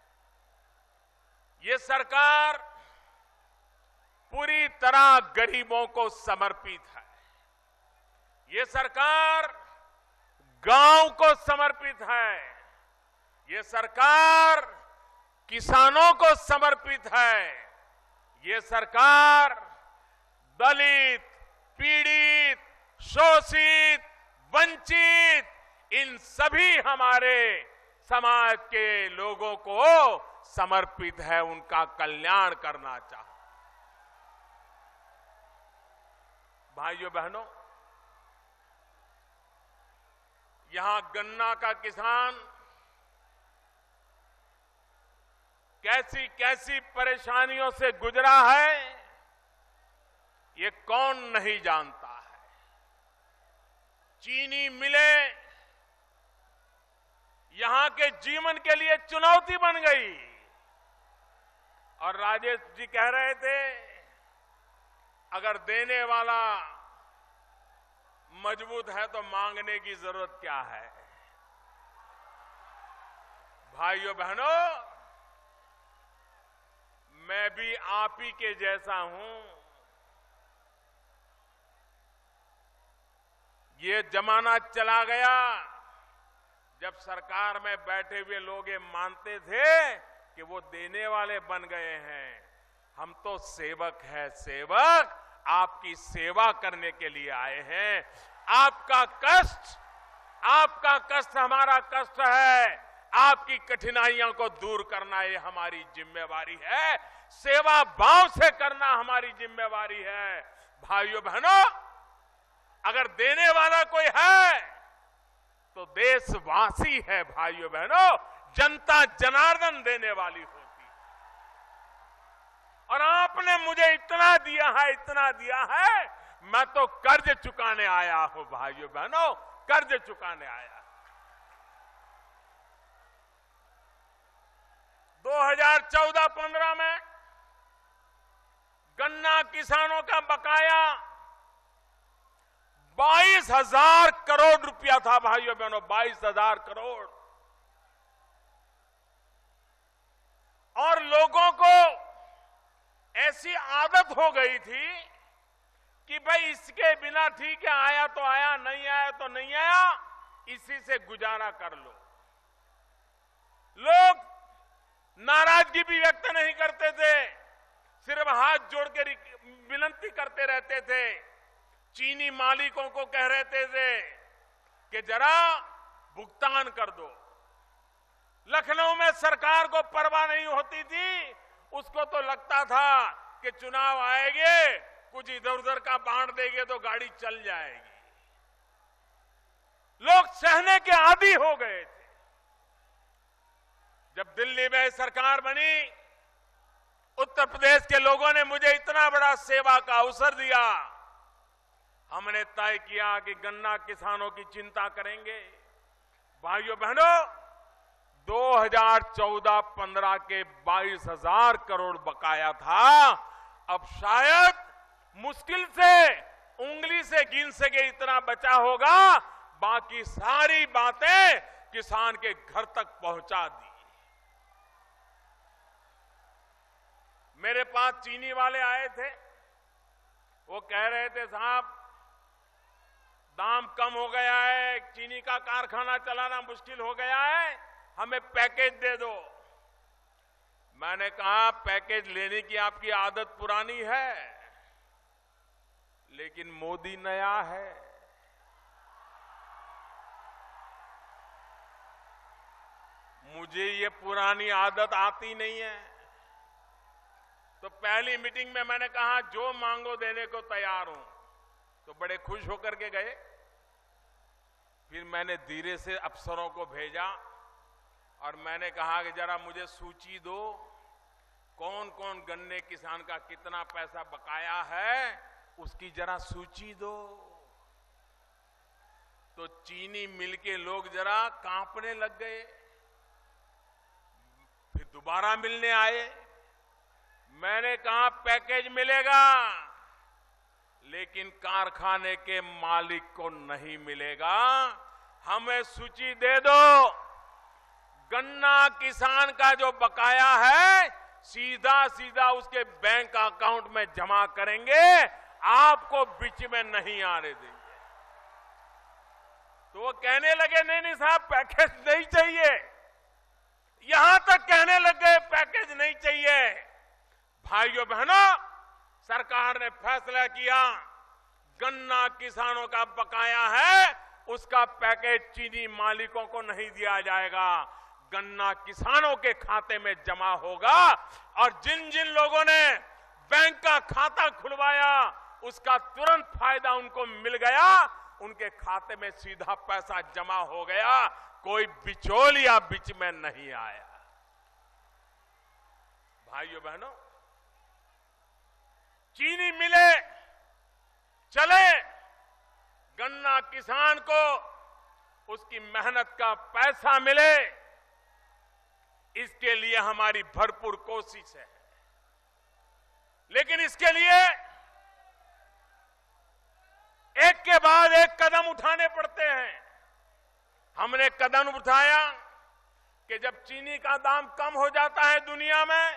ये सरकार पूरी तरह गरीबों को समर्पित है। ये सरकार गांव को समर्पित है। ये सरकार किसानों को समर्पित है। ये सरकार दलित, पीड़ित, शोषित, वंचित, इन सभी हमारे समाज के लोगों को समर्पित है, उनका कल्याण करना चाहता। भाइयों बहनों, यहां गन्ना का किसान कैसी कैसी परेशानियों से गुजरा है, ये कौन नहीं जानता है। चीनी मिलें यहां के जीवन के लिए चुनौती बन गई। और राजेश जी कह रहे थे, अगर देने वाला मजबूत है तो मांगने की जरूरत क्या है। भाइयों बहनों, मैं भी आप ही के जैसा हूं। ये जमाना चला गया जब सरकार में बैठे हुए लोग ये मानते थे कि वो देने वाले बन गए हैं। हम तो सेवक हैं, सेवक आपकी सेवा करने के लिए आए हैं। आपका कष्ट, आपका कष्ट हमारा कष्ट है। आपकी कठिनाइयों को दूर करना ये हमारी जिम्मेवारी है। सेवा भाव से करना हमारी जिम्मेवारी है। भाइयों बहनों, अगर देने वाला कोई है तो देशवासी है। भाइयों बहनों, जनता जनार्दन देने वाली होती। और आपने मुझे इतना दिया है, इतना दिया है, मैं तो कर्ज चुकाने आया हूं। भाइयों बहनों, कर्ज चुकाने आया। दो हज़ार चौदह पंद्रह में गन्ना किसानों का बकाया बाईस हजार करोड़ रुपया था। भाइयों बहनों, बाईस हजार करोड़। और लोगों को ऐसी आदत हो गई थी कि भाई इसके बिना ठीक है, आया तो आया, नहीं आया तो नहीं आया, इसी से गुजारा कर लो। लोग नाराजगी भी व्यक्त नहीं करते थे, सिर्फ हाथ जोड़ के विनती करते रहते थे। चीनी मालिकों को कह रहते थे कि जरा भुगतान कर दो। लखनऊ में सरकार को परवाह नहीं होती थी। उसको तो लगता था कि चुनाव आएंगे, कुछ इधर उधर का बांट देंगे तो गाड़ी चल जाएगी। लोग सहने के आदी हो गए थे। जब दिल्ली में सरकार बनी, उत्तर प्रदेश के लोगों ने मुझे इतना बड़ा सेवा का अवसर दिया। हमने तय किया कि गन्ना किसानों की चिंता करेंगे। भाइयों बहनों, दो हज़ार चौदह पंद्रह के बाईस हजार करोड़ बकाया था, अब शायद मुश्किल से उंगली से गिन सके इतना बचा होगा। बाकी सारी बातें किसान के घर तक पहुंचा दी। मेरे पास चीनी वाले आए थे, वो कह रहे थे साहब दाम कम हो गया है, चीनी का कारखाना चलाना मुश्किल हो गया है, हमें पैकेज दे दो। मैंने कहा पैकेज लेने की आपकी आदत पुरानी है, लेकिन मोदी नया है। मुझे ये पुरानी आदत आती नहीं है। तो पहली मीटिंग में मैंने कहा जो मांगो देने को तैयार हूं, तो बड़े खुश होकर के गए। फिर मैंने धीरे से अफसरों को भेजा और मैंने कहा कि जरा मुझे सूची दो, कौन कौन गन्ने किसान का कितना पैसा बकाया है, उसकी जरा सूची दो। तो चीनी मिल के लोग जरा कांपने लग गए। फिर दोबारा मिलने आए। मैंने कहा पैकेज मिलेगा, लेकिन कारखाने के मालिक को नहीं मिलेगा। हमें सूची दे दो। गन्ना किसान का जो बकाया है सीधा सीधा उसके बैंक अकाउंट में जमा करेंगे, आपको बीच में नहीं आने देंगे। तो वो कहने लगे नहीं नहीं साहब पैकेज नहीं चाहिए, यहां तक कहने लगे पैकेज नहीं चाहिए। भाइयों बहनों, सरकार ने फैसला किया गन्ना किसानों का बकाया है, उसका पैकेज चीनी मालिकों को नहीं दिया जाएगा, गन्ना किसानों के खाते में जमा होगा। और जिन जिन लोगों ने बैंक का खाता खुलवाया उसका तुरंत फायदा उनको मिल गया, उनके खाते में सीधा पैसा जमा हो गया, कोई बिचौलिया बीच में नहीं आया। भाइयों बहनों, चीनी मिले चले, गन्ना किसान को उसकी मेहनत का पैसा मिले, इसके लिए हमारी भरपूर कोशिश है। लेकिन इसके लिए एक के बाद एक कदम उठाने पड़ते हैं। हमने कदम उठाया कि जब चीनी का दाम कम हो जाता है दुनिया में,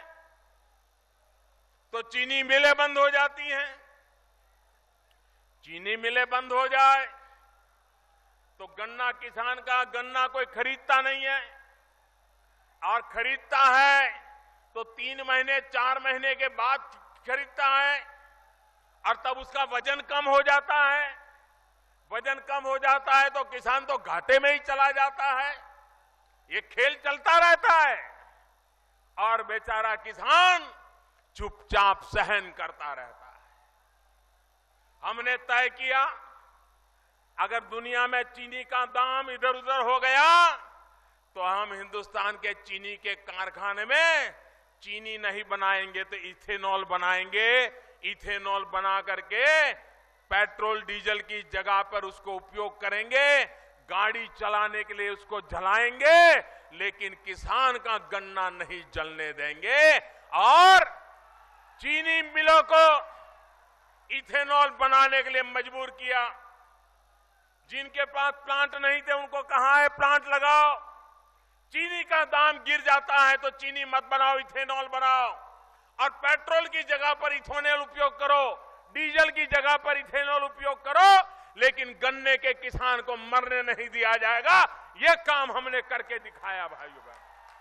तो चीनी मिलें बंद हो जाती हैं। चीनी मिलें बंद हो जाए तो गन्ना किसान का गन्ना कोई खरीदता नहीं है, और खरीदता है तो तीन महीने चार महीने के बाद खरीदता है, और तब उसका वजन कम हो जाता है। वजन कम हो जाता है तो किसान तो घाटे में ही चला जाता है। ये खेल चलता रहता है और बेचारा किसान चुपचाप सहन करता रहता है। हमने तय किया अगर दुनिया में चीनी का दाम इधर उधर हो गया तो हम हिंदुस्तान के चीनी के कारखाने में चीनी नहीं बनाएंगे तो इथेनॉल बनाएंगे। इथेनॉल बना करके पेट्रोल डीजल की जगह पर उसको उपयोग करेंगे, गाड़ी चलाने के लिए उसको जलाएंगे, लेकिन किसान का गन्ना नहीं जलने देंगे। और चीनी मिलों को इथेनॉल बनाने के लिए मजबूर किया। जिनके पास प्लांट नहीं थे उनको कहा है प्लांट लगाओ। चीनी का दाम गिर जाता है तो चीनी मत बनाओ, इथेनॉल बनाओ। और पेट्रोल की जगह पर इथेनॉल उपयोग करो, डीजल की जगह पर इथेनॉल उपयोग करो, लेकिन गन्ने के किसान को मरने नहीं दिया जाएगा। यह काम हमने करके दिखाया। भाइयों बहनों,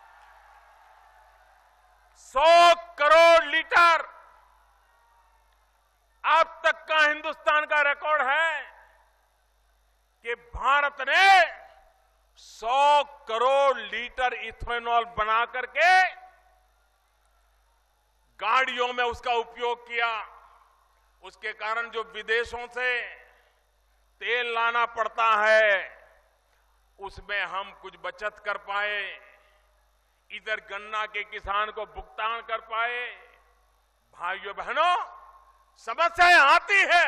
सौ करोड़ लीटर अब तक का हिंदुस्तान का रिकॉर्ड है कि भारत ने सौ करोड़ लीटर इथेनॉल बना करके गाड़ियों में उसका उपयोग किया। उसके कारण जो विदेशों से तेल लाना पड़ता है उसमें हम कुछ बचत कर पाए। इधर गन्ना के किसान को भुगतान कर पाए। भाइयों बहनों, समस्याएं आती है,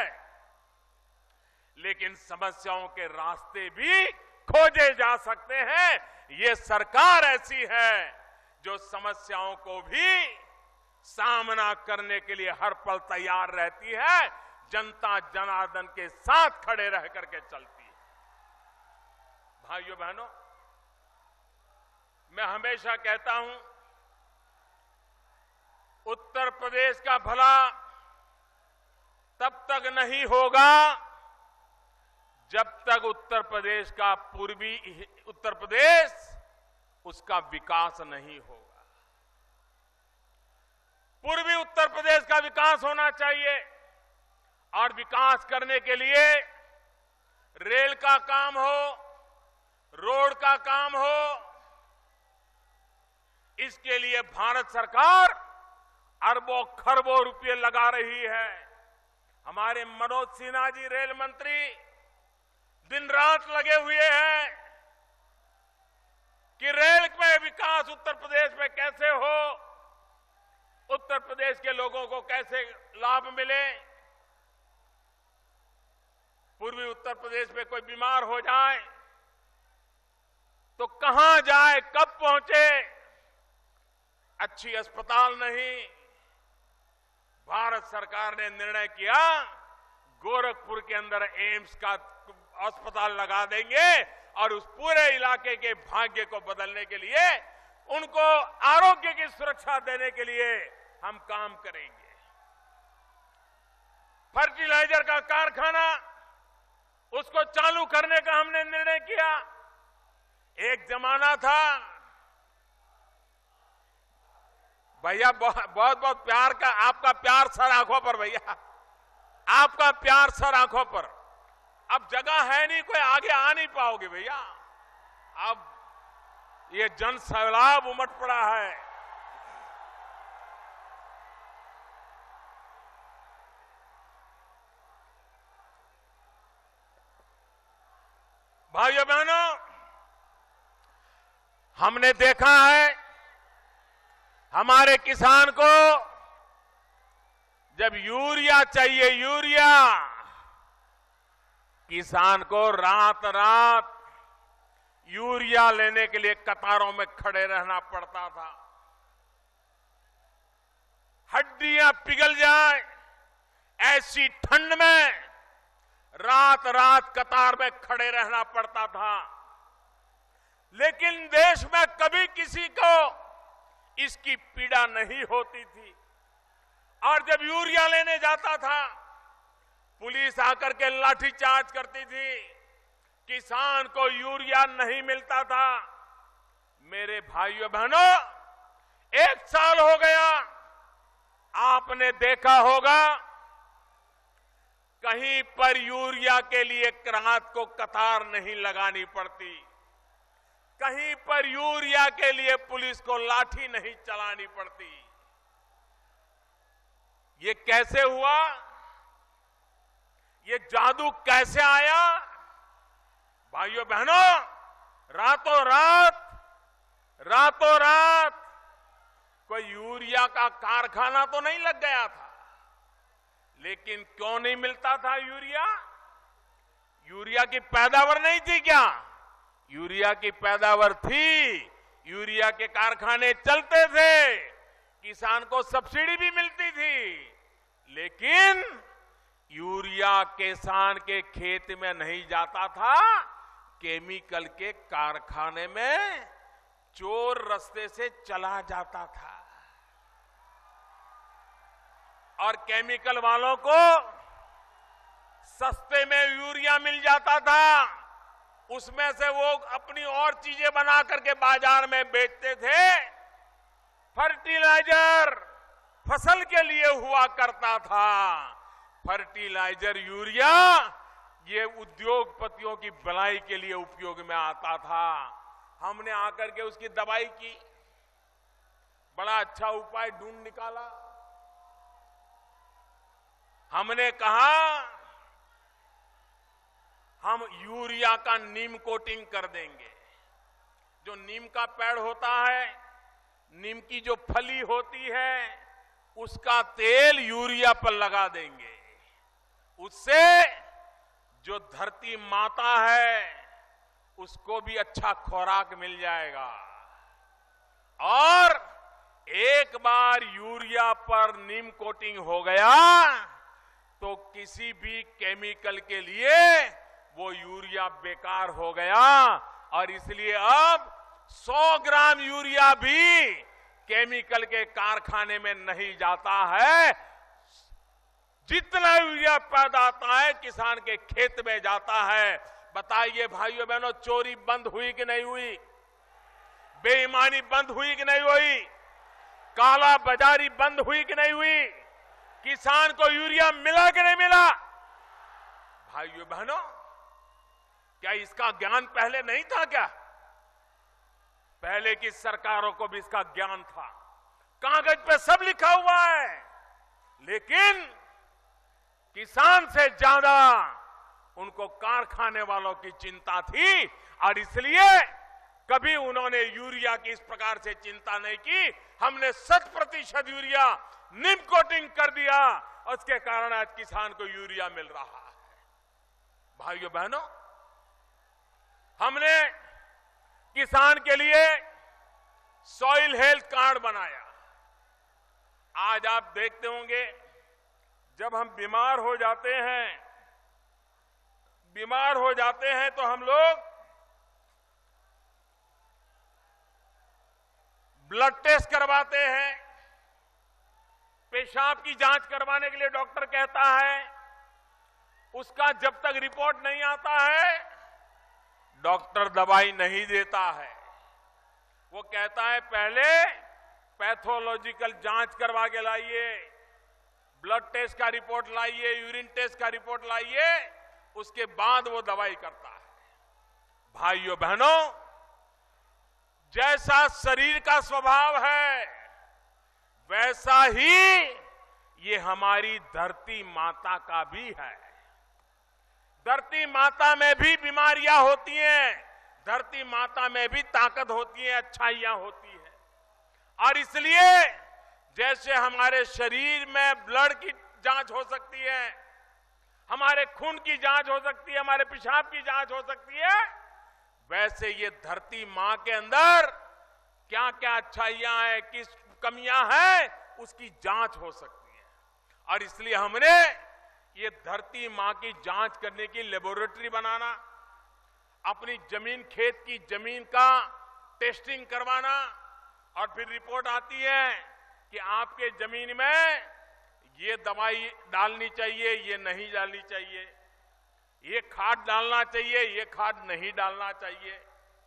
लेकिन समस्याओं के रास्ते भी खोजे जा सकते हैं। ये सरकार ऐसी है जो समस्याओं को भी सामना करने के लिए हर पल तैयार रहती है, जनता जनार्दन के साथ खड़े रह करके चलती है। भाइयों बहनों, मैं हमेशा कहता हूं, उत्तर प्रदेश का भला तब तक नहीं होगा जब तक उत्तर प्रदेश का पूर्वी उत्तर प्रदेश उसका विकास नहीं होगा। पूर्वी उत्तर प्रदेश का विकास होना चाहिए, और विकास करने के लिए रेल का काम हो, रोड का काम हो, इसके लिए भारत सरकार अरबों खरबों रुपए लगा रही है। हमारे मनोज सिन्हा जी रेल मंत्री दिन रात लगे हुए हैं कि रेल में विकास उत्तर प्रदेश में कैसे हो, उत्तर प्रदेश के लोगों को कैसे लाभ मिले। पूर्वी उत्तर प्रदेश में कोई बीमार हो जाए तो कहां जाए, कब पहुंचे, अच्छी अस्पताल नहीं। भारत सरकार ने निर्णय किया गोरखपुर के अंदर एम्स का अस्पताल लगा देंगे, और उस पूरे इलाके के भाग्य को बदलने के लिए, उनको आरोग्य की सुरक्षा देने के लिए हम काम करेंगे। फर्टिलाइजर का कारखाना, उसको चालू करने का हमने निर्णय किया। एक जमाना था, भैया बहुत बहुत प्यार का, आपका प्यार सर आंखों पर, भैया आपका प्यार सर आंखों पर। अब जगह है नहीं, कोई आगे आ नहीं पाओगे भैया। अब ये जन सैलाब उमड़ पड़ा है। भाइयों बहनों, हमने देखा है हमारे किसान को जब यूरिया चाहिए, यूरिया, किसान को रात रात यूरिया लेने के लिए कतारों में खड़े रहना पड़ता था। हड्डियां पिघल जाए ऐसी ठंड में रात रात कतार में खड़े रहना पड़ता था। लेकिन देश में कभी किसी को इसकी पीड़ा नहीं होती थी। और जब यूरिया लेने जाता था, पुलिस आकर के लाठीचार्ज करती थी, किसान को यूरिया नहीं मिलता था। मेरे भाइयों बहनों, एक साल हो गया, आपने देखा होगा कहीं पर यूरिया के लिए रात को कतार नहीं लगानी पड़ती, कहीं पर यूरिया के लिए पुलिस को लाठी नहीं चलानी पड़ती। ये कैसे हुआ? ये जादू कैसे आया? भाइयों बहनों, रातों रात रातों रात कोई यूरिया का कारखाना तो नहीं लग गया था। लेकिन क्यों नहीं मिलता था यूरिया? यूरिया की पैदावार नहीं थी क्या? यूरिया की पैदावार थी, यूरिया के कारखाने चलते थे, किसान को सब्सिडी भी मिलती थी। लेकिन यूरिया किसान के खेत में नहीं जाता था, केमिकल के कारखाने में चोर रास्ते से चला जाता था। और केमिकल वालों को सस्ते में यूरिया मिल जाता था, उसमें से वो अपनी और चीजें बना करके बाजार में बेचते थे। फर्टिलाइजर फसल के लिए हुआ करता था। फर्टिलाइजर यूरिया ये उद्योगपतियों की भलाई के लिए उपयोग में आता था। हमने आकर के उसकी दवाई की, बड़ा अच्छा उपाय ढूंढ निकाला। हमने कहा हम यूरिया का नीम कोटिंग कर देंगे। जो नीम का पेड़ होता है, नीम की जो फली होती है उसका तेल यूरिया पर लगा देंगे। उससे जो धरती माता है उसको भी अच्छा खुराक मिल जाएगा। और एक बार यूरिया पर नीम कोटिंग हो गया तो किसी भी केमिकल के लिए वो यूरिया बेकार हो गया। और इसलिए अब सौ ग्राम यूरिया भी केमिकल के कारखाने में नहीं जाता है। जितना यूरिया पैदा होता है किसान के खेत में जाता है। बताइए भाइयों बहनों, चोरी बंद हुई कि नहीं हुई? बेईमानी बंद हुई कि नहीं हुई? काला बाजारी बंद हुई कि नहीं हुई? किसान को यूरिया मिला कि नहीं मिला? भाइयों बहनों, क्या इसका ज्ञान पहले नहीं था? क्या पहले की सरकारों को भी इसका ज्ञान था? कागज पे सब लिखा हुआ है, लेकिन किसान से ज्यादा उनको कारखाने वालों की चिंता थी। और इसलिए कभी उन्होंने यूरिया की इस प्रकार से चिंता नहीं की। हमने शत प्रतिशत यूरिया नीम कोटिंग कर दिया, उसके कारण आज किसान को यूरिया मिल रहा है। भाइयों बहनों, हमने किसान के लिए सॉइल हेल्थ कार्ड बनाया। आज आप देखते होंगे जब हम बीमार हो जाते हैं बीमार हो जाते हैं तो हम लोग ब्लड टेस्ट करवाते हैं। पेशाब की जांच करवाने के लिए डॉक्टर कहता है, उसका जब तक रिपोर्ट नहीं आता है डॉक्टर दवाई नहीं देता है। वो कहता है पहले पैथोलॉजिकल जांच करवा के लाइए, ब्लड टेस्ट का रिपोर्ट लाइए, यूरिन टेस्ट का रिपोर्ट लाइए, उसके बाद वो दवाई करता है। भाइयों बहनों, जैसा शरीर का स्वभाव है वैसा ही ये हमारी धरती माता का भी है। धरती माता में भी बीमारियां होती हैं, धरती माता में भी ताकत होती है, अच्छाइयां होती है। और इसलिए जैसे हमारे शरीर में ब्लड की जांच हो सकती है, हमारे खून की जांच हो सकती है, हमारे पेशाब की जांच हो सकती है, वैसे ये धरती मां के अंदर क्या क्या अच्छाइयां हैं, किस कमियां हैं, उसकी जांच हो सकती है। और इसलिए हमने ये धरती मां की जांच करने की लेबोरेटरी बनाना, अपनी जमीन खेत की जमीन का टेस्टिंग करवाना, और फिर रिपोर्ट आती है कि आपके जमीन में ये दवाई डालनी चाहिए, ये नहीं डालनी चाहिए, ये खाद डालना चाहिए, ये खाद नहीं डालना चाहिए,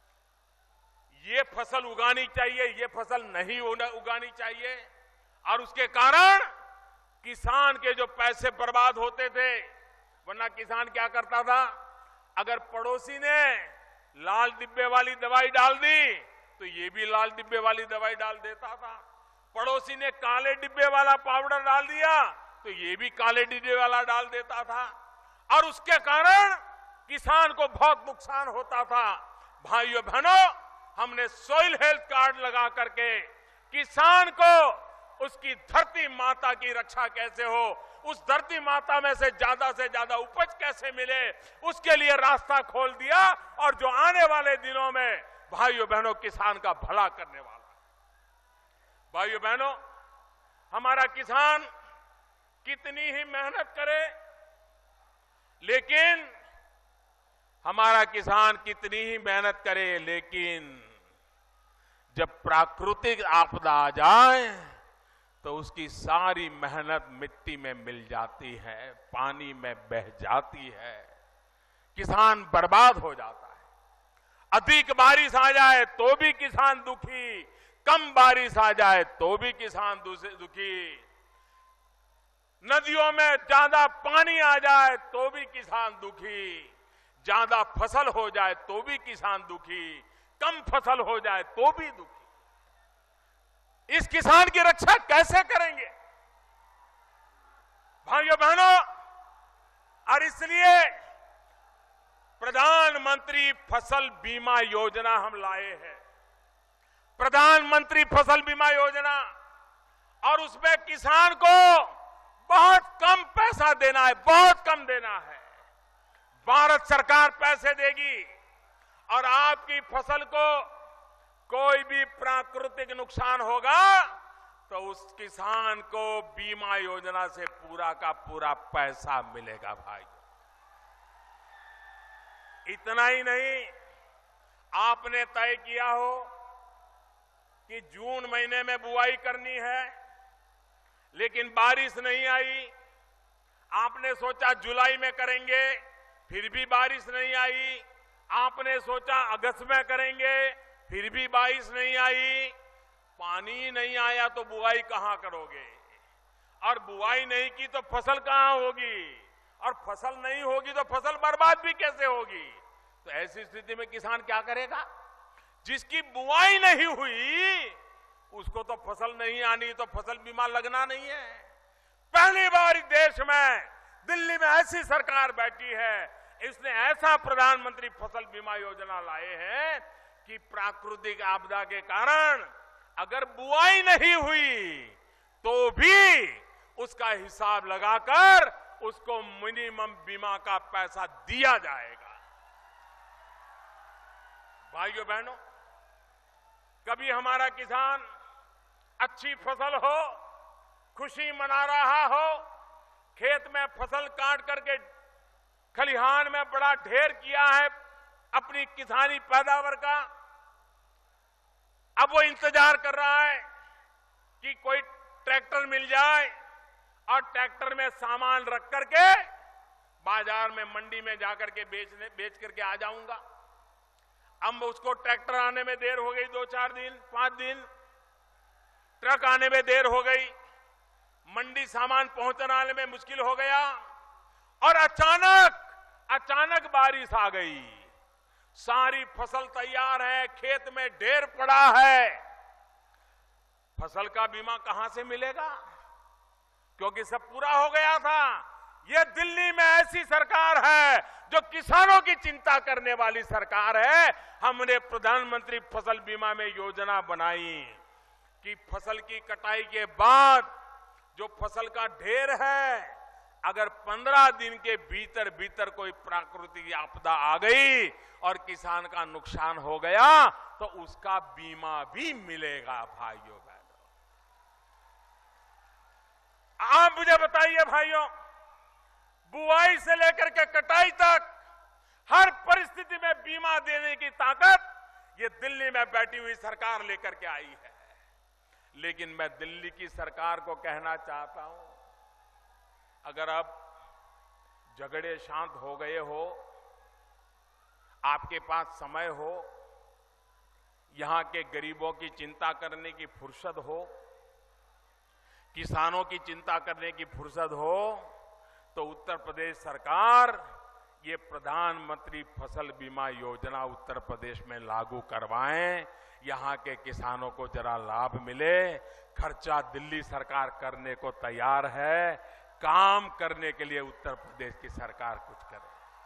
ये फसल उगानी चाहिए, ये फसल नहीं उगानी चाहिए। और उसके कारण किसान के जो पैसे बर्बाद होते थे, वरना किसान क्या करता था, अगर पड़ोसी ने लाल डिब्बे वाली दवाई डाल दी तो ये भी लाल डिब्बे वाली दवाई डाल देता था। पड़ोसी ने काले डिब्बे वाला पाउडर डाल दिया तो ये भी काले डिब्बे वाला डाल देता था, और उसके कारण किसान को बहुत नुकसान होता था। भाइयों बहनों, हमने सॉइल हेल्थ कार्ड लगा करके किसान को उसकी धरती माता की रक्षा कैसे हो, उस धरती माता में से ज्यादा से ज्यादा उपज कैसे मिले, उसके लिए रास्ता खोल दिया। और जो आने वाले दिनों में भाइयों बहनों किसान का भला करने वाला है। भाइयों बहनों, हमारा किसान कितनी ही मेहनत करे, लेकिन हमारा किसान कितनी ही मेहनत करे, लेकिन जब प्राकृतिक आपदा आ जाए तो उसकी सारी मेहनत मिट्टी में मिल जाती है, पानी में बह जाती है, किसान बर्बाद हो जाता है। अधिक बारिश आ जाए तो भी किसान दुखी, कम बारिश आ जाए तो भी किसान दुखी, नदियों में ज्यादा पानी आ जाए तो भी किसान दुखी, ज्यादा फसल हो जाए तो भी किसान दुखी, कम फसल हो जाए तो भी दुखी। इस किसान की रक्षा कैसे करेंगे भाइयों बहनों? और इसलिए प्रधानमंत्री फसल बीमा योजना हम लाए हैं। प्रधानमंत्री फसल बीमा योजना, और उसमें किसान को बहुत कम पैसा देना है, बहुत कम देना है। भारत सरकार पैसे देगी और आपकी फसल को कोई भी प्राकृतिक नुकसान होगा तो उस किसान को बीमा योजना से पूरा का पूरा पैसा मिलेगा भाई। इतना ही नहीं, आपने तय किया हो कि जून महीने में बुआई करनी है, लेकिन बारिश नहीं आई। आपने सोचा जुलाई में करेंगे, फिर भी बारिश नहीं आई। आपने सोचा अगस्त में करेंगे, फिर भी बारिश नहीं आई। पानी नहीं आया तो बुआई कहां करोगे, और बुआई नहीं की तो फसल कहां होगी, और फसल नहीं होगी तो फसल बर्बाद भी कैसे होगी। तो ऐसी स्थिति में किसान क्या करेगा? जिसकी बुआई नहीं हुई उसको तो फसल नहीं आनी, तो फसल बीमा लगना नहीं है। पहली बार इस देश में दिल्ली में ऐसी सरकार बैठी है, इसने ऐसा प्रधानमंत्री फसल बीमा योजना लाए हैं कि प्राकृतिक आपदा के कारण अगर बुआई नहीं हुई तो भी उसका हिसाब लगाकर उसको मिनिमम बीमा का पैसा दिया जाएगा। भाइयों बहनों, कभी हमारा किसान अच्छी फसल हो, खुशी मना रहा हो, खेत में फसल काट करके खलिहान में बड़ा ढेर किया है अपनी किसानी पैदावार का, अब वो इंतजार कर रहा है कि कोई ट्रैक्टर मिल जाए और ट्रैक्टर में सामान रख करके बाजार में मंडी में जाकर के बेचने बेच करके आ जाऊंगा। अब उसको ट्रैक्टर आने में देर हो गई, दो चार दिन पांच दिन, ट्रक आने में देर हो गई, मंडी सामान पहुंचाने में मुश्किल हो गया, और अचानक अचानक बारिश आ गई। सारी फसल तैयार है, खेत में ढेर पड़ा है, फसल का बीमा कहां से मिलेगा? क्योंकि सब पूरा हो गया था। यह दिल्ली में ऐसी सरकार है जो किसानों की चिंता करने वाली सरकार है। हमने प्रधानमंत्री फसल बीमा में योजना बनाई कि फसल की कटाई के बाद जो फसल का ढेर है, अगर पंद्रह दिन के भीतर भीतर कोई प्राकृतिक आपदा आ गई और किसान का नुकसान हो गया तो उसका बीमा भी मिलेगा। भाइयों बहनों, आप मुझे बताइए भाइयों, बुआई से लेकर के कटाई तक हर परिस्थिति में बीमा देने की ताकत ये दिल्ली में बैठी हुई सरकार लेकर के आई है। लेकिन मैं दिल्ली की सरकार को कहना चाहता हूं, अगर अब झगड़े शांत हो गए हो, आपके पास समय हो, यहां के गरीबों की चिंता करने की फुर्सत हो, किसानों की चिंता करने की फुर्सत हो, तो उत्तर प्रदेश सरकार ये प्रधानमंत्री फसल बीमा योजना उत्तर प्रदेश में लागू करवाएं। यहां के किसानों को जरा लाभ मिले। खर्चा दिल्ली सरकार करने को तैयार है, काम करने के लिए उत्तर प्रदेश की सरकार कुछ करे।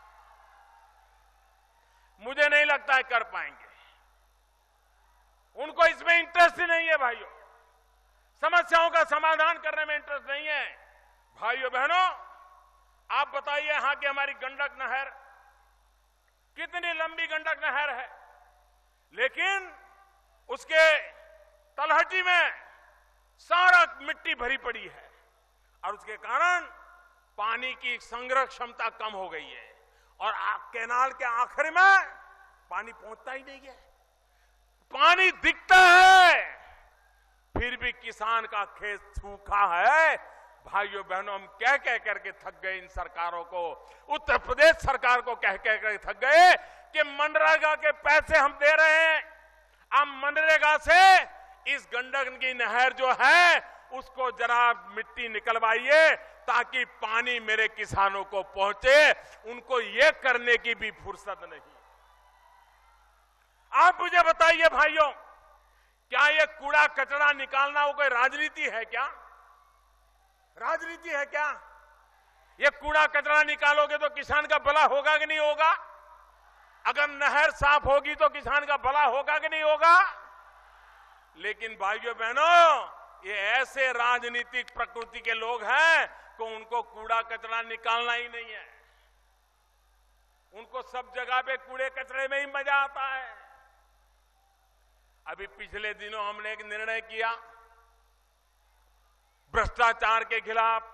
मुझे नहीं लगता है कर पाएंगे, उनको इसमें इंटरेस्ट ही नहीं है। भाइयों, समस्याओं का समाधान करने में इंटरेस्ट नहीं है। भाइयों बहनों, आप बताइए, यहां की हमारी गंडक नहर, कितनी लंबी गंडक नहर है, लेकिन उसके तलहटी में सारा मिट्टी भरी पड़ी है और उसके कारण पानी की संग्रह क्षमता कम हो गई है और कैनाल के आखिर में पानी पहुंचता ही नहीं है। पानी दिखता है फिर भी किसान का खेत सूखा है। भाइयों बहनों, हम कह कह करके थक गए इन सरकारों को, उत्तर प्रदेश सरकार को कह कह कर थक गए कि मनरेगा के पैसे हम दे रहे हैं, अब मनरेगा से इस गंडक की नहर जो है उसको जरा मिट्टी निकलवाइए ताकि पानी मेरे किसानों को पहुंचे। उनको ये करने की भी फुर्सत नहीं। आप मुझे बताइए भाइयों, क्या ये कूड़ा कचरा निकालना वो कोई राजनीति है क्या? राजनीति है क्या? ये कूड़ा कचरा निकालोगे तो किसान का भला होगा कि नहीं होगा? अगर नहर साफ होगी तो किसान का भला होगा कि नहीं होगा? लेकिन भाइयों बहनों, ये ऐसे राजनीतिक प्रकृति के लोग हैं कि उनको कूड़ा कचरा निकालना ही नहीं है। उनको सब जगह पे कूड़े कचरे में ही मजा आता है। अभी पिछले दिनों हमने एक निर्णय किया भ्रष्टाचार के खिलाफ,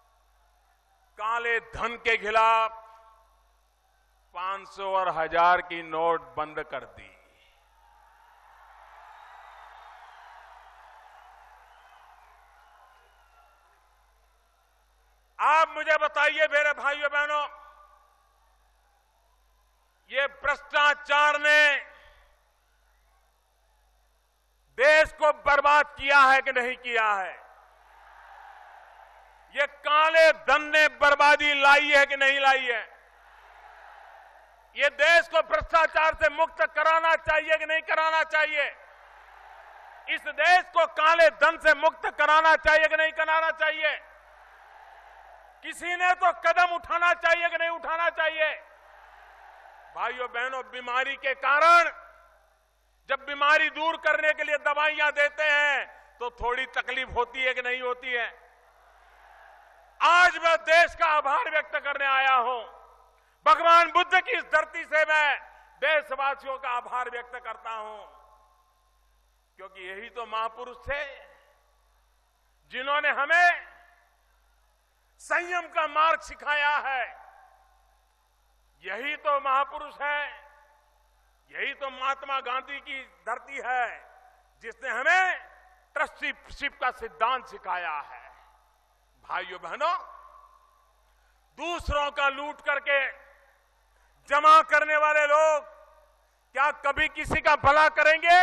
काले धन के खिलाफ पांच सौ और हजार की नोट बंद कर दी। आप मुझे बताइए मेरे भाइयों बहनों, ये भ्रष्टाचार ने देश को बर्बाद किया है कि नहीं किया है? ये काले धन ने बर्बादी लाई है कि नहीं लाई है? ये देश को भ्रष्टाचार से मुक्त कराना चाहिए कि नहीं कराना चाहिए? इस देश को काले धन से मुक्त कराना चाहिए कि नहीं कराना चाहिए? किसी ने तो कदम उठाना चाहिए कि नहीं उठाना चाहिए? भाइयों बहनों, बीमारी के कारण जब बीमारी दूर करने के लिए दवाइयां देते हैं तो थोड़ी तकलीफ होती है कि नहीं होती है? आज मैं देश का आभार व्यक्त करने आया हूं। भगवान बुद्ध की इस धरती से मैं देशवासियों का आभार व्यक्त करता हूं, क्योंकि यही तो महापुरुष थे जिन्होंने हमें संयम का मार्ग सिखाया है। यही तो महापुरुष है, यही तो महात्मा गांधी की धरती है जिसने हमें ट्रस्टीशिप का सिद्धांत सिखाया है। भाइयों बहनों, दूसरों का लूट करके जमा करने वाले लोग क्या कभी किसी का भला करेंगे?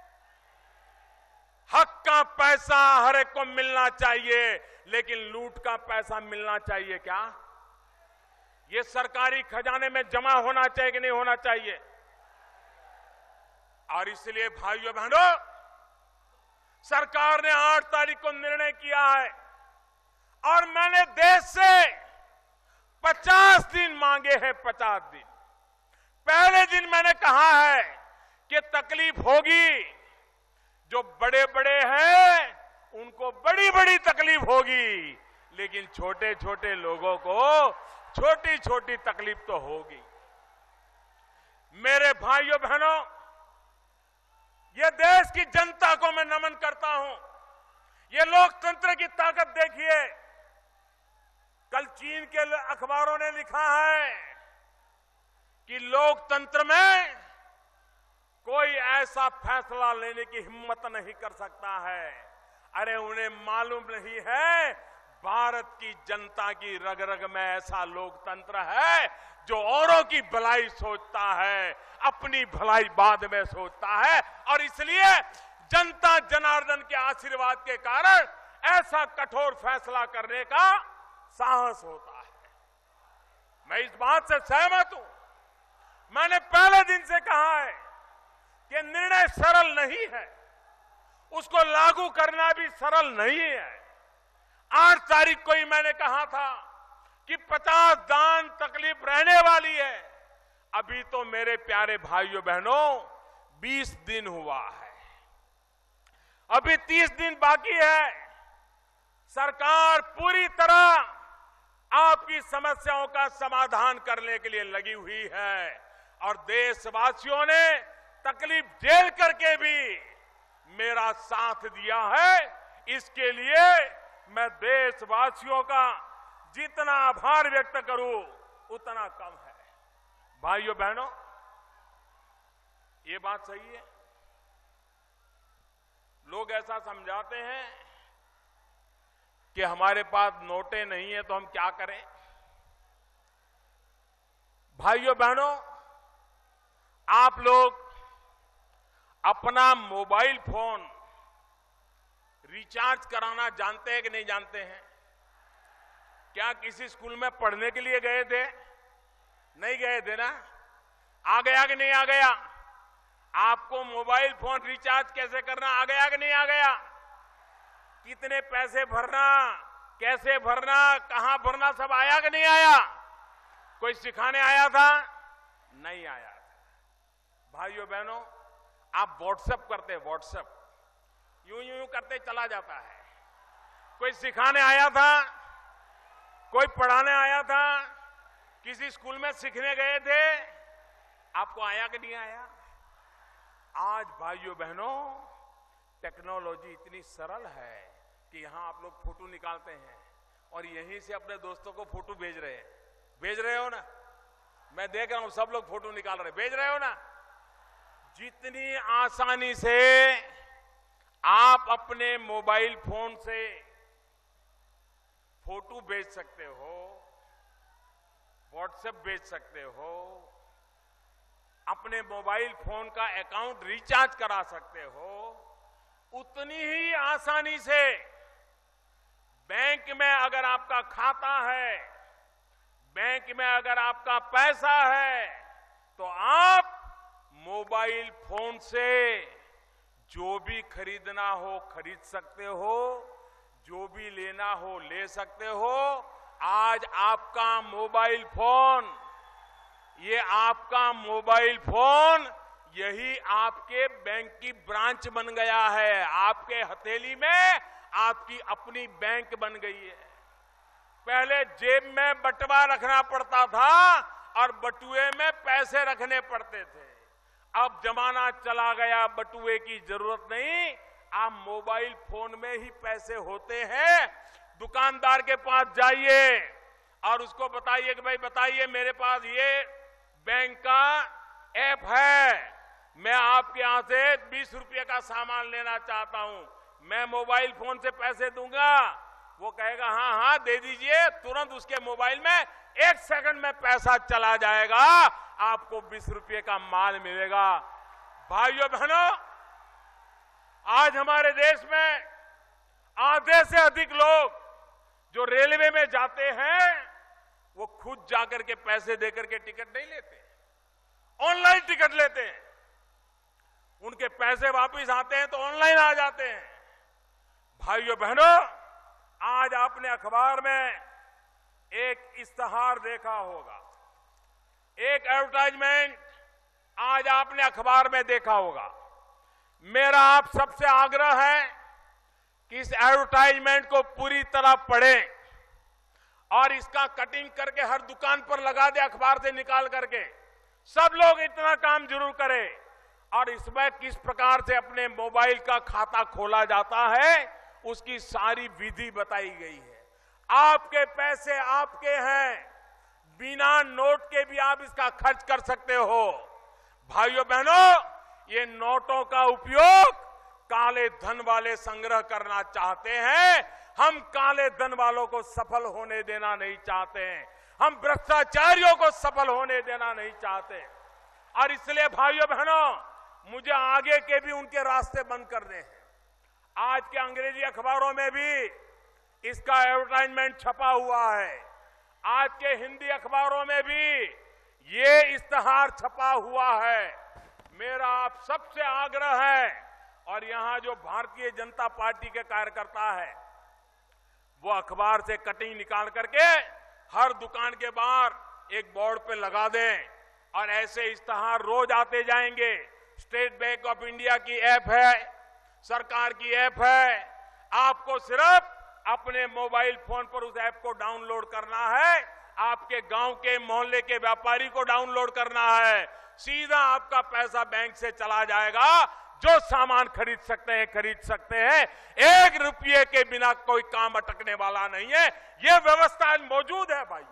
हक का पैसा हर एक को मिलना चाहिए, लेकिन लूट का पैसा मिलना चाहिए क्या? ये सरकारी खजाने में जमा होना चाहिए कि नहीं होना चाहिए? और इसलिए भाइयों बहनों, सरकार ने आठ तारीख को निर्णय किया है और मैंने देश से पचास दिन मांगे हैं। पचास दिन पहले दिन मैंने कहा है कि तकलीफ होगी, जो बड़े बड़े हैं उनको बड़ी बड़ी तकलीफ होगी, लेकिन छोटे छोटे लोगों को छोटी छोटी तकलीफ तो होगी। मेरे भाइयों बहनों, ये देश की जनता को मैं नमन करता हूं। ये लोकतंत्र की ताकत देखिए। कल चीन के अखबारों ने लिखा है कि लोकतंत्र में कोई ऐसा फैसला लेने की हिम्मत नहीं कर सकता है। अरे उन्हें मालूम नहीं है भारत की जनता की रग रग में ऐसा लोकतंत्र है जो औरों की भलाई सोचता है, अपनी भलाई बाद में सोचता है, और इसलिए जनता जनार्दन के आशीर्वाद के कारण ऐसा कठोर फैसला करने का साहस होता है। मैं इस बात से सहमत हूं। मैंने पहले दिन से कहा है कि निर्णय सरल नहीं है, उसको लागू करना भी सरल नहीं है। आठ तारीख को ही मैंने कहा था कि पचास दान तकलीफ रहने वाली है। अभी तो मेरे प्यारे भाइयों बहनों बीस दिन हुआ है, अभी तीस दिन बाकी है। सरकार पूरी तरह आपकी समस्याओं का समाधान करने के लिए लगी हुई है और देशवासियों ने तकलीफ झेल करके भी मेरा साथ दिया है। इसके लिए मैं देशवासियों का जितना आभार व्यक्त करूं उतना कम है। भाइयों बहनों, ये बात सही है। लोग ऐसा समझाते हैं कि हमारे पास नोटें नहीं है तो हम क्या करें। भाइयों बहनों, आप लोग अपना मोबाइल फोन रिचार्ज कराना जानते हैं कि नहीं जानते हैं? क्या किसी स्कूल में पढ़ने के लिए गए थे? नहीं गए थे ना? आ गया कि नहीं आ गया? आपको मोबाइल फोन रिचार्ज कैसे करना आ गया कि नहीं आ गया? कितने पैसे भरना, कैसे भरना, कहां भरना, सब आया कि नहीं आया? कोई सिखाने आया था? नहीं आया था। भाइयों बहनों, आप व्हाट्सएप करते हैं, व्हाट्सएप यूं यूं करते चला जाता है। कोई सिखाने आया था, कोई पढ़ाने आया था, किसी स्कूल में सीखने गए थे, आपको आया कि नहीं आया? आज भाइयों बहनों, टेक्नोलॉजी इतनी सरल है कि यहां आप लोग फोटो निकालते हैं और यहीं से अपने दोस्तों को फोटो भेज रहे हैं। भेज रहे हो ना? मैं देख रहा हूं सब लोग फोटो निकाल रहे हैं। भेज रहे हो ना? जितनी आसानी से आप अपने मोबाइल फोन से फोटो भेज सकते हो, व्हाट्सएप भेज सकते हो, अपने मोबाइल फोन का अकाउंट रिचार्ज करा सकते हो, उतनी ही आसानी से बैंक में अगर आपका खाता है, बैंक में अगर आपका पैसा है, तो आप मोबाइल फोन से जो भी खरीदना हो खरीद सकते हो, जो भी लेना हो ले सकते हो। आज आपका मोबाइल फोन, ये आपका मोबाइल फोन यही आपके बैंक की ब्रांच बन गया है। आपके हथेली में आपकी अपनी बैंक बन गई है। पहले जेब में बटुआ रखना पड़ता था और बटुए में पैसे रखने पड़ते थे। अब जमाना चला गया, बटुए की जरूरत नहीं, आप मोबाइल फोन में ही पैसे होते हैं। दुकानदार के पास जाइए और उसको बताइए कि भाई बताइए मेरे पास ये बैंक का ऐप है, मैं आपके यहां से बीस रुपये का सामान लेना चाहता हूं, मैं मोबाइल फोन से पैसे दूंगा। वो कहेगा हाँ हाँ दे दीजिए, तुरंत उसके मोबाइल में एक सेकंड में पैसा चला जाएगा, आपको बीस रुपये का माल मिलेगा। भाइयों बहनों, आज हमारे देश में आधे से अधिक लोग जो रेलवे में जाते हैं वो खुद जाकर के पैसे देकर के टिकट नहीं लेते, ऑनलाइन टिकट लेते हैं। उनके पैसे वापस आते हैं तो ऑनलाइन आ जाते हैं। भाइयों बहनों, आज आपने अखबार में एक इश्तहार देखा होगा, एक एडवर्टाइजमेंट आज आपने अखबार में देखा होगा। मेरा आप सबसे आग्रह है कि इस एडवर्टाइजमेंट को पूरी तरह पढ़ें और इसका कटिंग करके हर दुकान पर लगा दे, अखबार से निकाल करके। सब लोग इतना काम जरूर करें। और इसमें किस प्रकार से अपने मोबाइल का खाता खोला जाता है उसकी सारी विधि बताई गई है। आपके पैसे आपके हैं, बिना नोट के भी आप इसका खर्च कर सकते हो। भाइयों बहनों, ये नोटों का उपयोग काले धन वाले संग्रह करना चाहते हैं। हम काले धन वालों को सफल होने देना नहीं चाहते हैं, हम भ्रष्टाचारियों को सफल होने देना नहीं चाहते। और इसलिए भाइयों बहनों, मुझे आगे के भी उनके रास्ते बंद करने हैं। आज के अंग्रेजी अखबारों में भी इसका एडवर्टाइजमेंट छपा हुआ है, आज के हिंदी अखबारों में भी ये इश्तहार छपा हुआ है। मेरा आप सबसे आग्रह है, और यहां जो भारतीय जनता पार्टी के कार्यकर्ता है वो अखबार से कटिंग निकाल करके हर दुकान के बाहर एक बोर्ड पे लगा दें, और ऐसे इश्तहार रोज आते जाएंगे। स्टेट बैंक ऑफ इंडिया की ऐप है, सरकार की ऐप है, आपको सिर्फ अपने मोबाइल फोन पर उस ऐप को डाउनलोड करना है, आपके गांव के मोहल्ले के व्यापारी को डाउनलोड करना है, सीधा आपका पैसा बैंक से चला जाएगा। जो सामान खरीद सकते हैं खरीद सकते हैं, एक रुपये के बिना कोई काम अटकने वाला नहीं है। यह व्यवस्था मौजूद है भाई।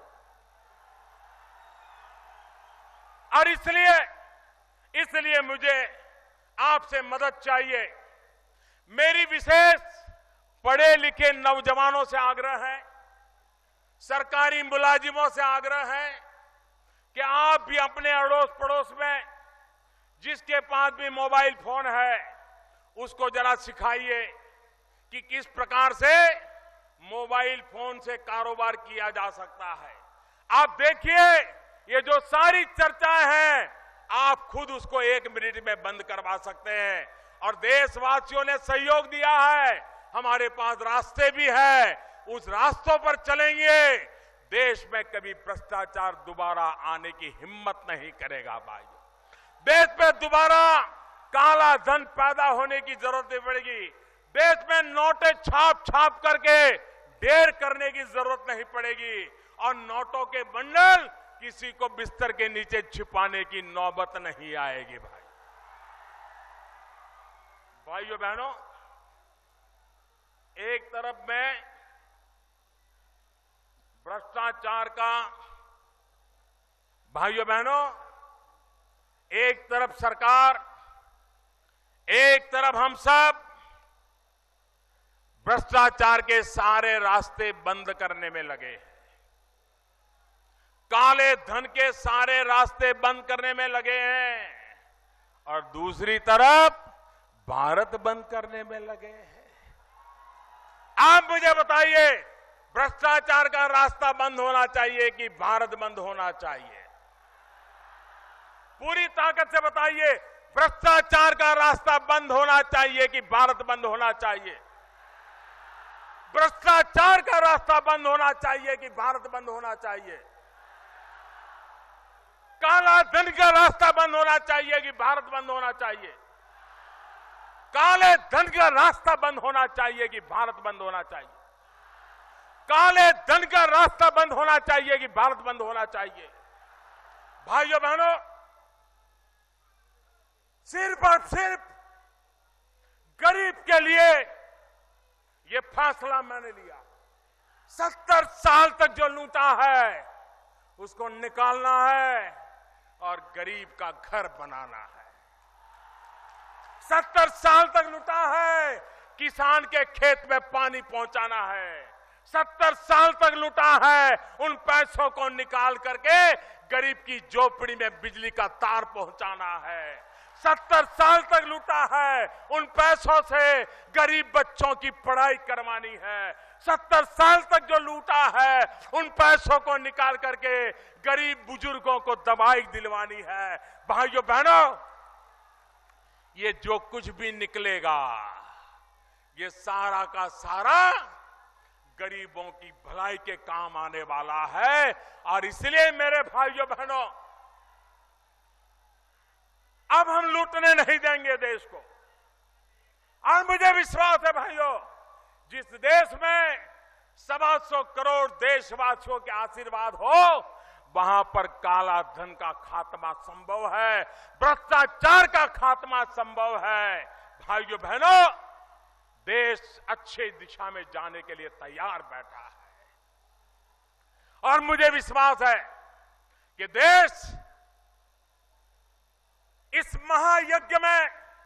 और इसलिए इसलिए मुझे आपसे मदद चाहिए। मेरी विशेष पढ़े लिखे नौजवानों से आग्रह है, सरकारी मुलाजिमों से आग्रह है कि आप भी अपने अड़ोस पड़ोस में जिसके पास भी मोबाइल फोन है उसको जरा सिखाइए कि किस प्रकार से मोबाइल फोन से कारोबार किया जा सकता है। आप देखिए, ये जो सारी चर्चाएं हैं आप खुद उसको एक मिनट में बंद करवा सकते हैं। और देशवासियों ने सहयोग दिया है, हमारे पास रास्ते भी है, उस रास्तों पर चलेंगे। देश में कभी भ्रष्टाचार दोबारा आने की हिम्मत नहीं करेगा भाई। देश में दोबारा काला धन पैदा होने की जरूरत नहीं पड़ेगी। देश में नोटें छाप छाप करके ढेर करने की जरूरत नहीं पड़ेगी और नोटों के बंडल किसी को बिस्तर के नीचे छिपाने की नौबत नहीं आएगी। भाई भाइयों बहनों, एक तरफ में भ्रष्टाचार का, भाइयों बहनों, एक तरफ सरकार, एक तरफ हम सब भ्रष्टाचार के सारे रास्ते बंद करने में लगे हैं, काले धन के सारे रास्ते बंद करने में लगे हैं और दूसरी तरफ भारत बंद करने में लगे हैं। आप मुझे बताइए, भ्रष्टाचार का रास्ता बंद होना चाहिए कि भारत बंद होना चाहिए? पूरी ताकत से बताइए, भ्रष्टाचार का रास्ता बंद होना चाहिए कि भारत बंद होना चाहिए? भ्रष्टाचार का रास्ता बंद होना चाहिए कि भारत बंद होना चाहिए? काला धन का रास्ता बंद होना चाहिए कि भारत बंद होना चाहिए? काले धन का रास्ता बंद होना चाहिए कि भारत बंद होना चाहिए? काले धन का रास्ता बंद होना चाहिए कि भारत बंद होना चाहिए? भाइयों बहनों, सिर्फ और सिर्फ गरीब के लिए ये फैसला मैंने लिया। सत्तर साल तक जो लूटा है उसको निकालना है और गरीब का घर बनाना है। सत्तर साल तक लूटा है, किसान के खेत में पानी पहुंचाना है। सत्तर साल तक लूटा है, उन पैसों को निकाल करके गरीब की झोपड़ी में बिजली का तार पहुंचाना है। सत्तर साल तक लूटा है, उन पैसों से गरीब बच्चों की पढ़ाई करवानी है। सत्तर साल तक जो लूटा है, उन पैसों को निकाल करके गरीब बुजुर्गों को दवाई दिलवानी है। भाइयों बहनों, ये जो कुछ भी निकलेगा, ये सारा का सारा गरीबों की भलाई के काम आने वाला है। और इसलिए मेरे भाइयों बहनों, अब हम लूटने नहीं देंगे देश को। और मुझे विश्वास है भाइयों, जिस देश में सवा सौ करोड़ देशवासियों के आशीर्वाद हो, वहां पर काला धन का खात्मा संभव है, भ्रष्टाचार का खात्मा संभव है। भाइयों बहनों, देश अच्छे दिशा में जाने के लिए तैयार बैठा है और मुझे विश्वास है कि देश इस महायज्ञ में,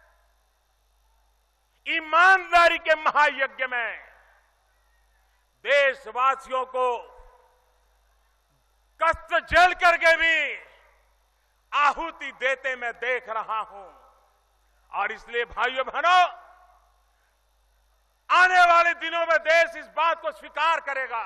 ईमानदारी के महायज्ञ में देशवासियों को कष्ट झेल करके भी आहुति देते मैं देख रहा हूं। और इसलिए भाइयों बहनों, आने वाले दिनों में देश इस बात को स्वीकार करेगा